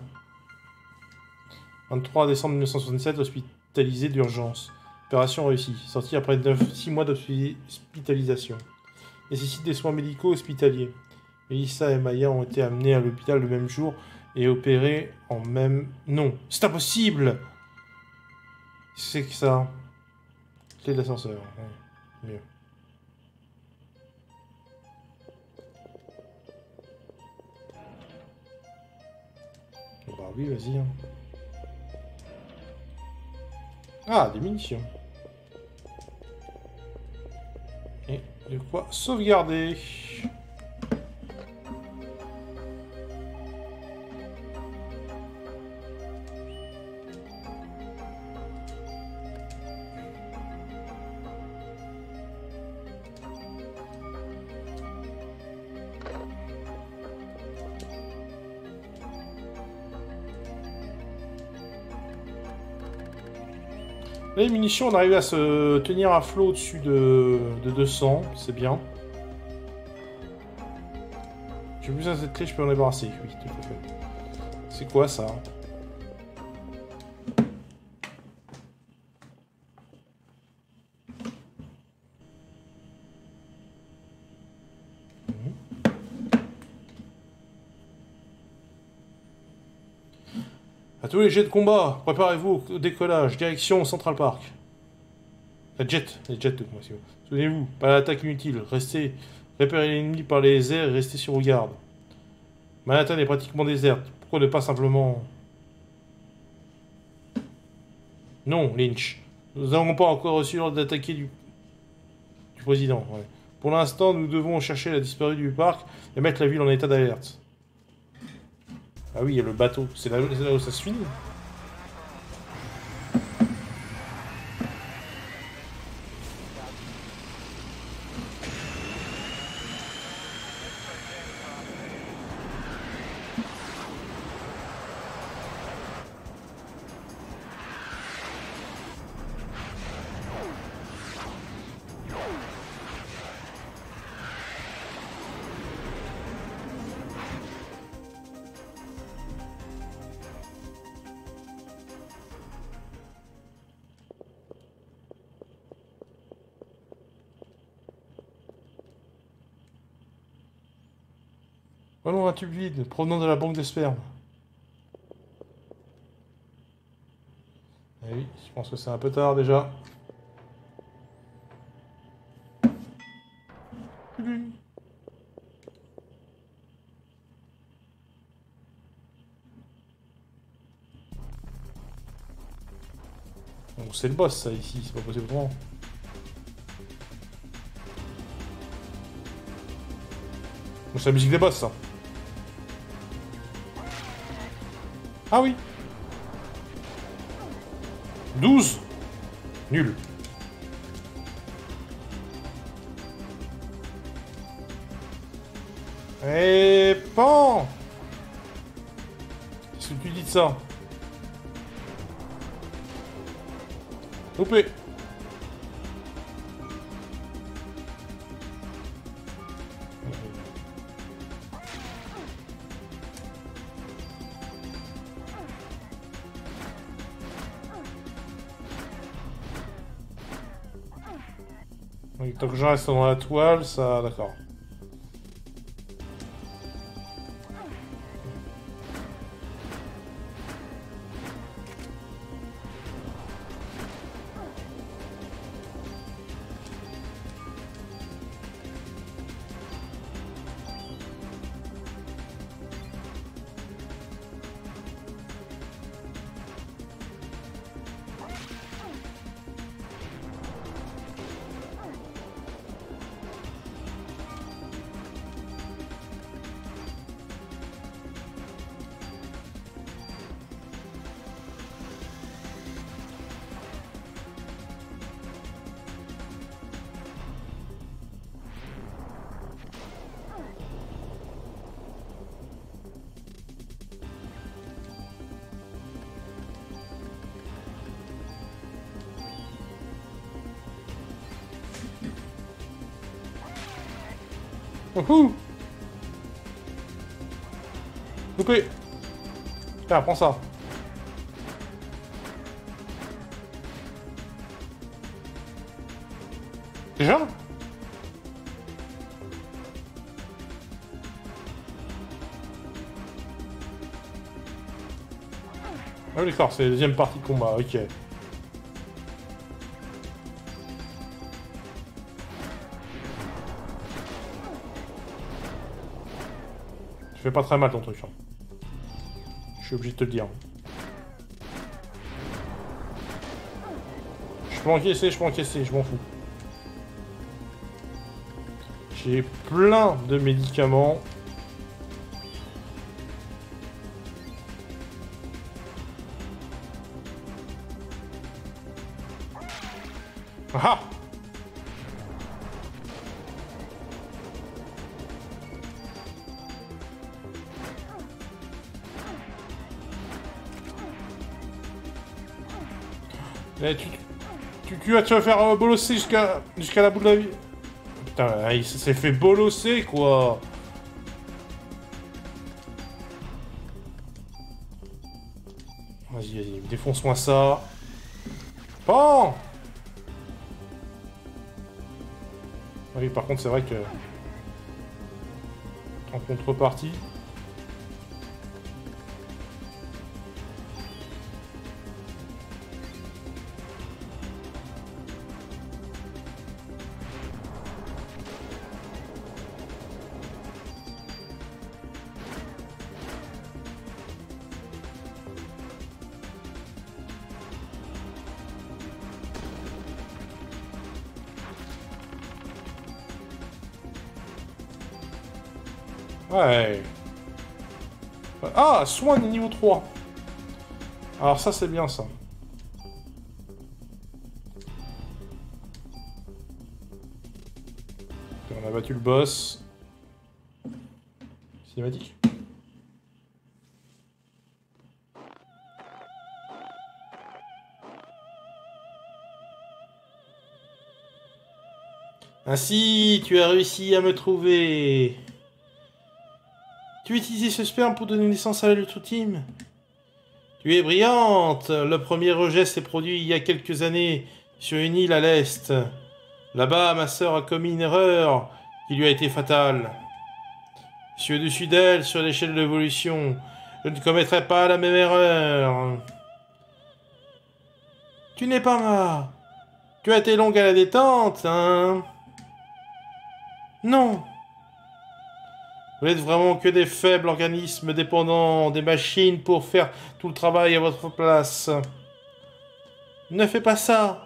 23 décembre 1967, hospitalisée d'urgence. Opération réussie. Sortie après 6 mois d'hospitalisation. Nécessite des soins médicaux hospitaliers. Melissa et Maya ont été amenées à l'hôpital le même jour et opérées en même... Non, c'est impossible! C'est que ça. Clé d'ascenseur. Ouais. Mieux. Bah oui, vas-y. Hein. Ah, des munitions. Et de quoi sauvegarder. Les munitions, on arrive à se tenir à flot au-dessus de 200, c'est bien. J'ai plus à cette clé, je peux en débarrasser. Oui, tout à fait. C'est quoi ça? À tous les jets de combat, préparez-vous au décollage, direction Central Park. Les jets de combat, si vous. Souvenez-vous, pas d'attaque inutile, restez, repérez l'ennemi par les airs et restez sur vos gardes. Manhattan est pratiquement déserte, pourquoi ne pas simplement... Non, Lynch. Nous n'avons pas encore reçu l'ordre d'attaquer du président. Ouais. Pour l'instant, nous devons chercher la disparue du parc et mettre la ville en état d'alerte. Ah oui, il y a le bateau. C'est là où ça se finit. Allons, un tube vide, provenant de la banque de sperme. Eh oui, je pense que c'est un peu tard déjà. Donc c'est le boss ça ici, c'est pas possible autrement. Donc c'est la musique des boss ça. Ah oui. 12. Nul. Et pan. Qu'est-ce que tu dis de ça? Loupé. Oui, tant que je reste dans la toile, ça... D'accord. Wouhou! Loupé! Tiens, prends ça. Déjà? Ah oui, d'accord, c'est la deuxième partie de combat, ok. Tu fais pas très mal ton truc, hein. Je suis obligé de te le dire. Je peux encaisser, je m'en fous. J'ai plein de médicaments. Ah! Eh, tu vas te faire bolosser jusqu'à la bout de la vie. Putain, il s'est fait bolosser, quoi. Vas-y, défonce-moi ça. Pan! Oui, par contre, c'est vrai que... En contrepartie... Ouais. Ah, soin de niveau 3. Alors ça, c'est bien, ça. On a battu le boss. Cinématique. Ainsi, tu as réussi à me trouver. Tu as utilisé ce sperme pour donner naissance à l'autre team. Tu es brillante. Le premier rejet s'est produit il y a quelques années sur une île à l'est. Là-bas, ma sœur a commis une erreur qui lui a été fatale. Je suis au-dessus d'elle sur l'échelle de l'évolution. Je ne commettrai pas la même erreur. Tu n'es pas mort. Tu as été longue à la détente, hein? Non. Vous n'êtes vraiment que des faibles organismes dépendants des machines pour faire tout le travail à votre place. Ne fais pas ça.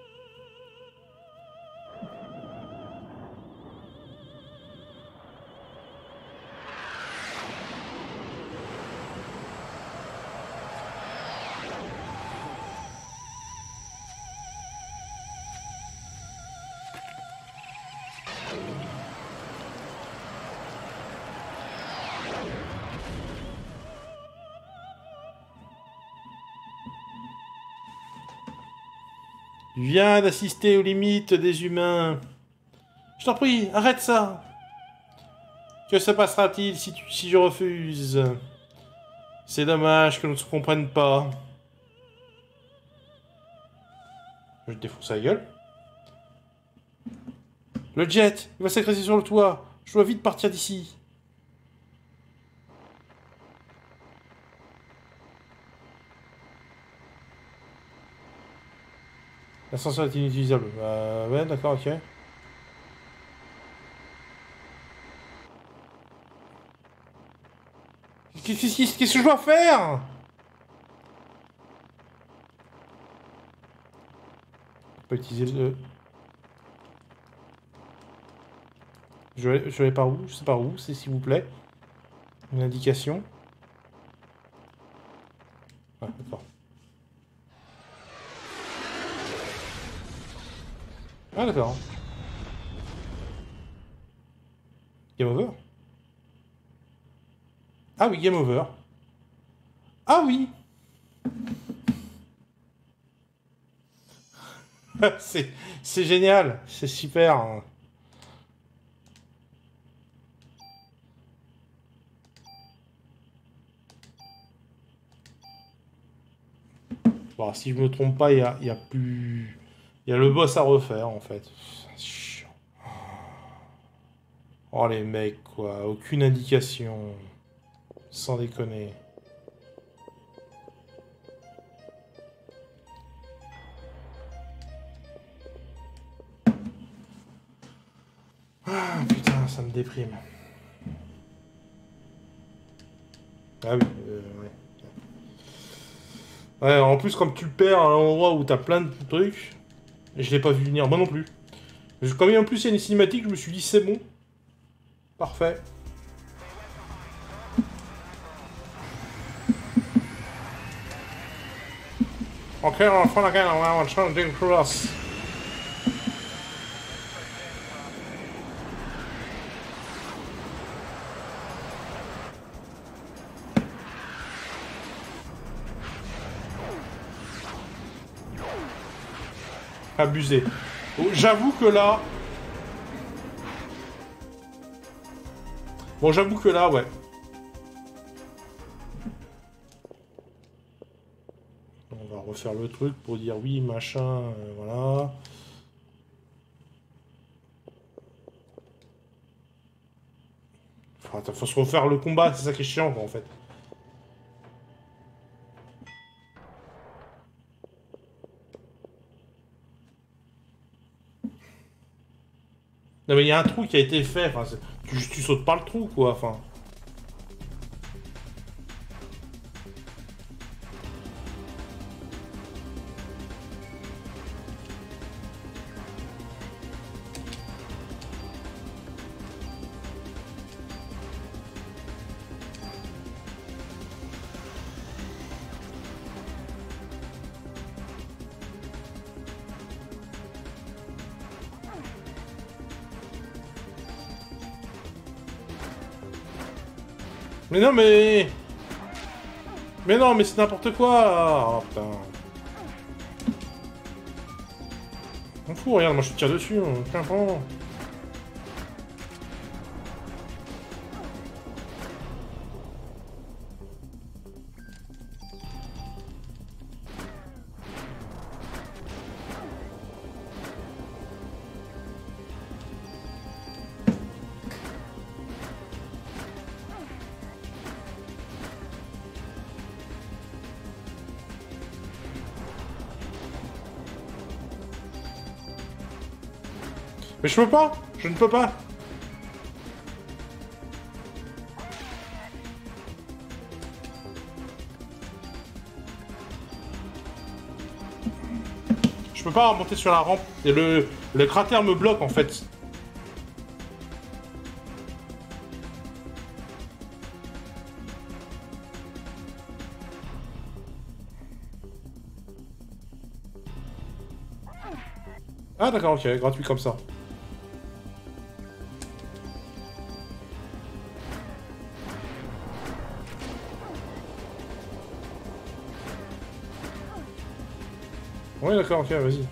Tu viens d'assister aux limites des humains. Je t'en prie, arrête ça. Que se passera-t-il si je refuse? C'est dommage que l'on ne se comprenne pas. Je te défonce la gueule. Le jet, il va s'agresser sur le toit. Je dois vite partir d'ici. L'ascenseur est inutilisable. Ouais, d'accord, ok. Qu'est-ce que je dois faire? On peut utiliser le... Je vais par où? Je sais par où, c'est s'il vous plaît. Une indication. Ah, d'accord. Ah, d'accord. Game over? Ah oui, game over. Ah oui! C'est génial, c'est super. Bon, si je me trompe pas, il y a plus... Il y a le boss à refaire, en fait. C'est chiant. Oh, les mecs, quoi. Aucune indication. Sans déconner. Ah, putain, ça me déprime. Ah oui, ouais. Ouais, en plus, comme tu le perds à un endroit où t'as plein de trucs, je l'ai pas vu venir, moi non plus. Quand même, en plus, il y a une cinématique, je me suis dit, c'est bon. Parfait. Ok, on va prendre la gueule, on va changer de classe. Abusé. Oh, j'avoue que là... Bon, j'avoue que là, ouais. On va refaire le truc pour dire oui, machin, voilà. Enfin, faut se refaire le combat, c'est ça qui est chiant, quoi, en fait. Non, mais il y a un trou qui a été fait, enfin, tu sautes pas le trou, quoi, enfin... Mais non, mais... Mais non, mais c'est n'importe quoi. Oh, putain. On fout, regarde, moi je te tire dessus, hein. Tiens, prends. Mais je peux pas. Je ne peux pas. Je peux pas remonter sur la rampe. Et le cratère me bloque, en fait. Ah d'accord, ok, gratuit comme ça. Ouais, d'accord, ok, vas-y.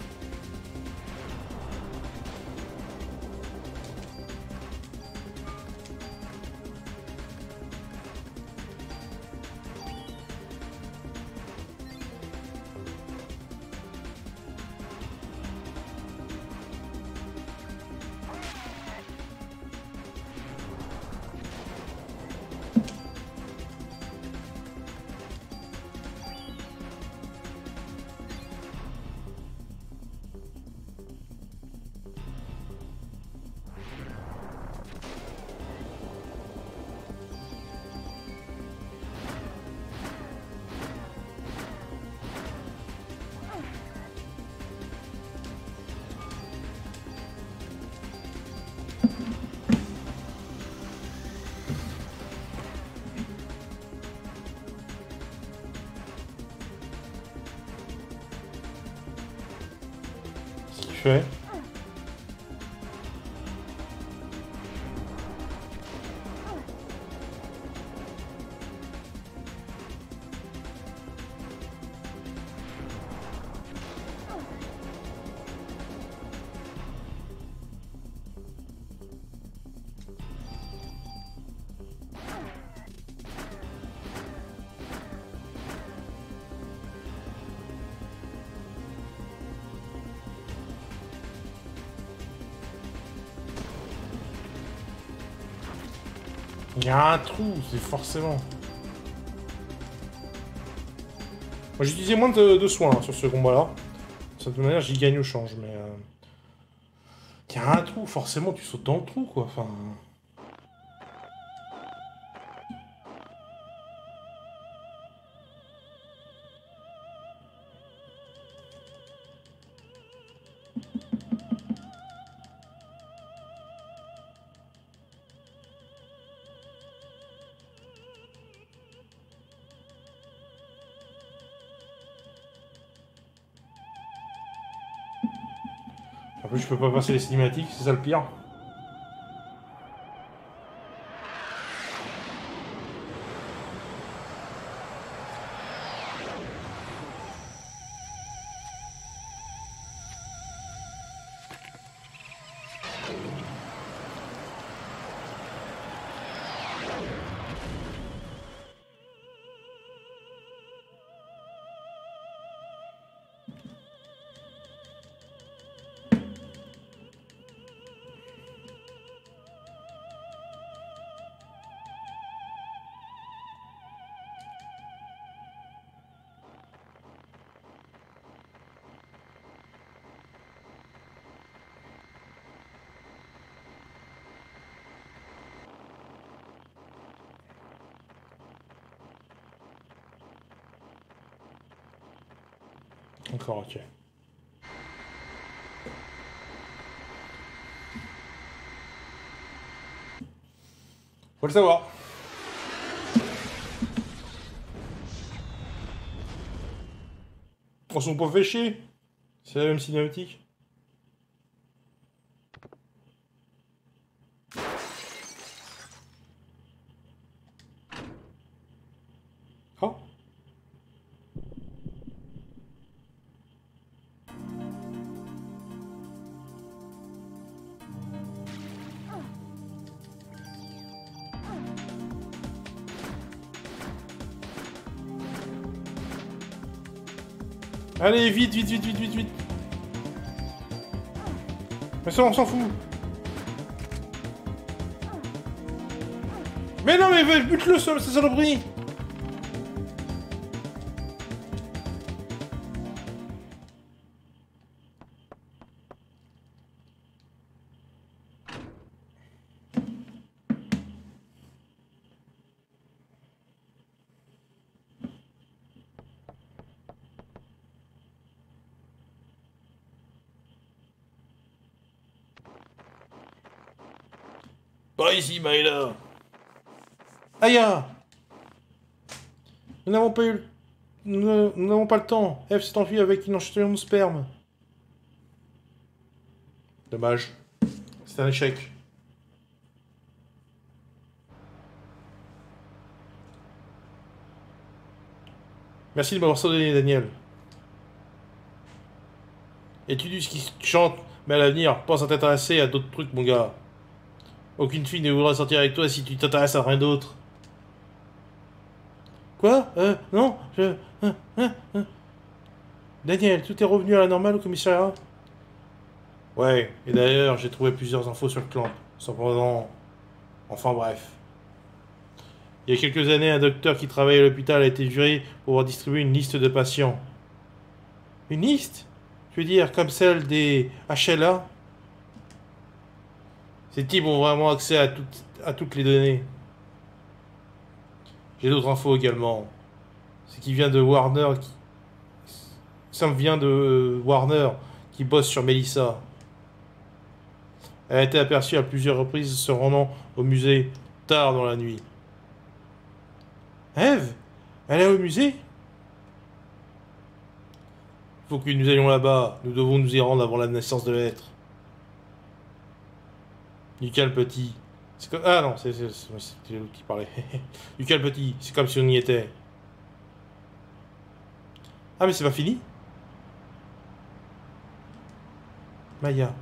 Ce qu'il fait. Il y a un trou, c'est forcément. Moi j'ai utilisé moins de soins hein, sur ce combat-là. De toute manière, j'y gagne au change, mais... Il y a un trou, forcément, tu sautes dans le trou, quoi. Enfin... En plus, je peux pas passer les cinématiques, c'est ça le pire. Encore, ok. Faut le savoir. On s'en pas fait chier. C'est la même cinématique. Ah. Allez, vite, vite, vite, vite, vite, vite. Mais ça, on s'en fout. Mais non, mais bute-le, cette saloperie. Pas ici, Maïla. Aïe! Nous n'avons pas eu... Nous n'avons pas le temps. Eve s'est enfuie avec une enchantillon de sperme. Dommage. C'est un échec. Merci de m'avoir sauvé, Daniel. Étudie ce qui chante, mais à l'avenir, pense à t'intéresser à d'autres trucs, mon gars. Aucune fille ne voudra sortir avec toi si tu t'intéresses à rien d'autre. Quoi? Non, Daniel, tout est revenu à la normale au commissariat? Ouais, et d'ailleurs, j'ai trouvé plusieurs infos sur le clan. Cependant... Enfin bref. Il y a quelques années, un docteur qui travaillait à l'hôpital a été juré pour avoir distribué une liste de patients. Une liste? Tu veux dire, comme celle des HLA? Ces types ont vraiment accès à toutes les données. J'ai d'autres infos également. C'est qui vient de Warner. Ça me vient de Warner qui bosse sur Melissa. Elle a été aperçue à plusieurs reprises se rendant au musée tard dans la nuit. Eve? Elle est au musée? Faut que nous allions là-bas. Nous devons nous y rendre avant la naissance de l'être. Lucas le petit. Ah non, c'était l'autre qui parlait. Lucas le petit, c'est comme si on y était. Ah mais c'est pas fini? Maya.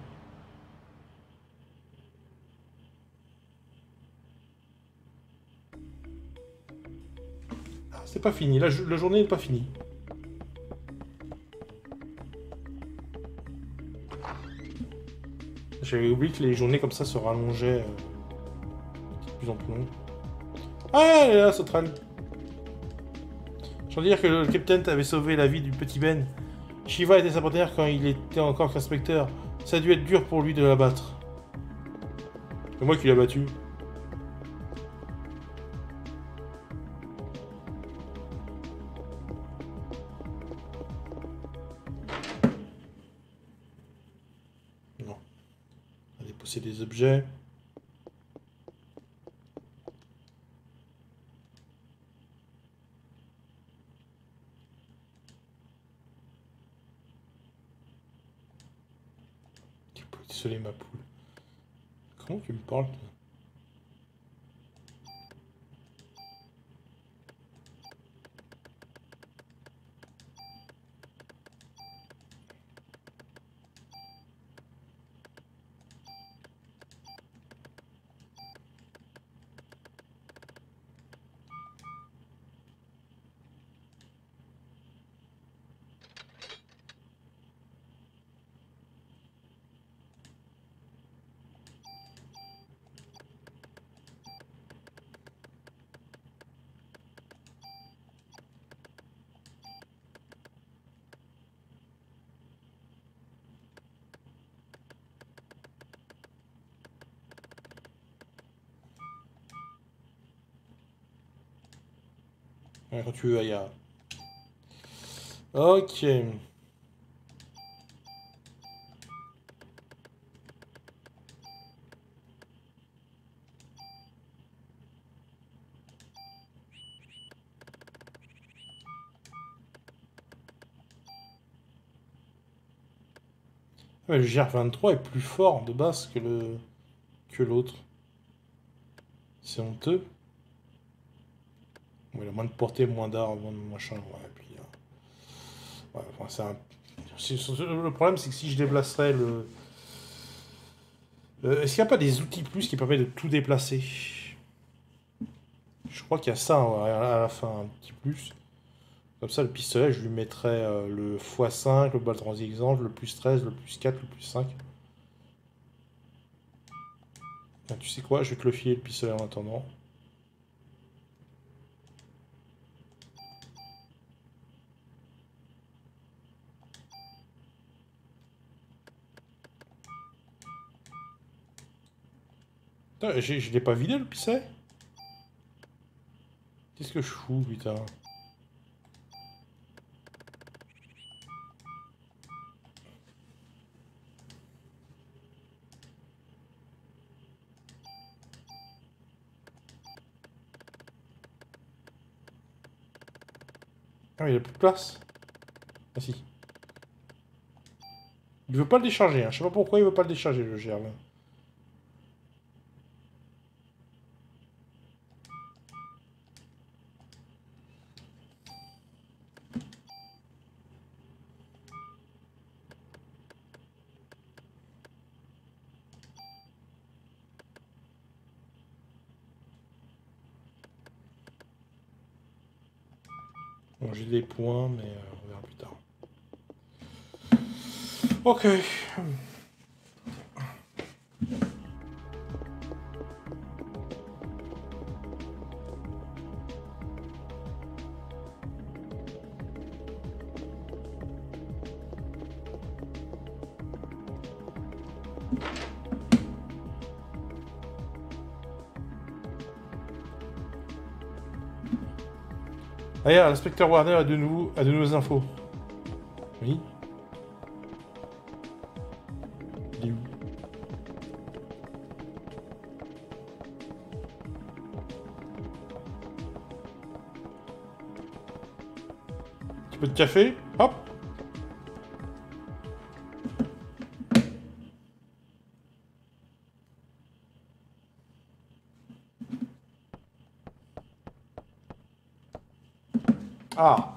Ah, c'est pas fini, la journée n'est pas finie. J'avais oublié que les journées comme ça se rallongeaient de plus en plus long. Ah, elle est là, Sotral. Je veux dire que le capitaine avait sauvé la vie du petit Ben. Shiva était sa partenaire quand il était encore qu'inspecteur. Ça a dû être dur pour lui de l'abattre. C'est moi qui l'ai battu. Non. On a déposé des objets. puceler ma poule. Comment tu me parles, toi? Ouais, quand tu veux, Aya. Ok. Ouais, le GR23 est plus fort de base que l'autre. C'est honteux. Bon, il a moins de portée, moins d'armes, moins de machin. Ouais, puis, ouais, enfin, le problème, c'est que si je déplacerais le... est-ce qu'il n'y a pas des outils plus qui permettent de tout déplacer? Je crois qu'il y a ça ouais, à la fin, un petit plus. Comme ça, le pistolet, je lui mettrais le x5, le bal transigeant, le plus 13, le plus 4, le plus 5. Ah, tu sais quoi, je vais te le filer le pistolet en attendant. Putain, je l'ai pas vidé le pistolet? Qu'est-ce que je fous, putain? Ah, il a plus de place. Ah si. Il veut pas le décharger, hein. Je sais pas pourquoi il veut pas le décharger, le GR. Bon, j'ai des points, mais on verra plus tard. Ok. Regarde, l'inspecteur Warner a de nouvelles infos. Oui. Il est où? Un petit peu de café. Hop. Ah.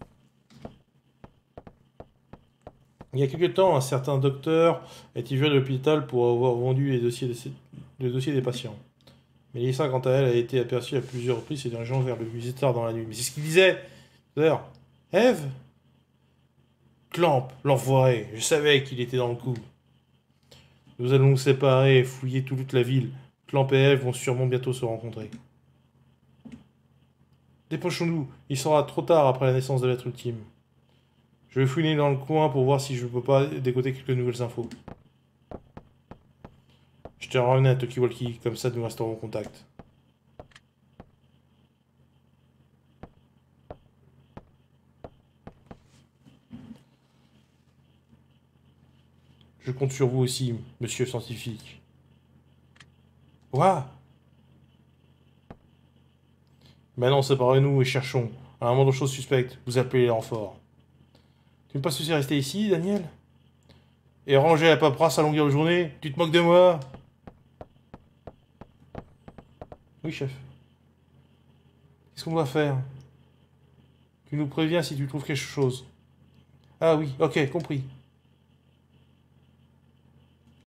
Il y a quelque temps, un certain docteur a été viré de l'hôpital pour avoir vendu le dossier des patients. Mélissa, quant à elle, a été aperçue à plusieurs reprises se dirigeant vers le musée tard dans la nuit. Mais c'est ce qu'il disait, d'ailleurs. Eve? Clamp, l'enfoiré. Je savais qu'il était dans le coup. Nous allons nous séparer et fouiller toute la ville. Clamp et Eve vont sûrement bientôt se rencontrer. Dépêchons-nous, il sera trop tard après la naissance de l'être ultime. Je vais fouiner dans le coin pour voir si je peux pas décoter quelques nouvelles infos. Je te ramène un talkie-walkie, comme ça nous resterons en contact. Je compte sur vous aussi, monsieur scientifique. Quoi? Maintenant, séparez-nous et cherchons. À un moment de choses suspectes, vous appelez les renforts. Tu n'es pas censé rester ici, Daniel? et ranger la paperasse à longueur de journée. Tu te moques de moi? Oui, chef. Qu'est-ce qu'on doit faire? Tu nous préviens si tu trouves quelque chose. Ah oui, ok, compris.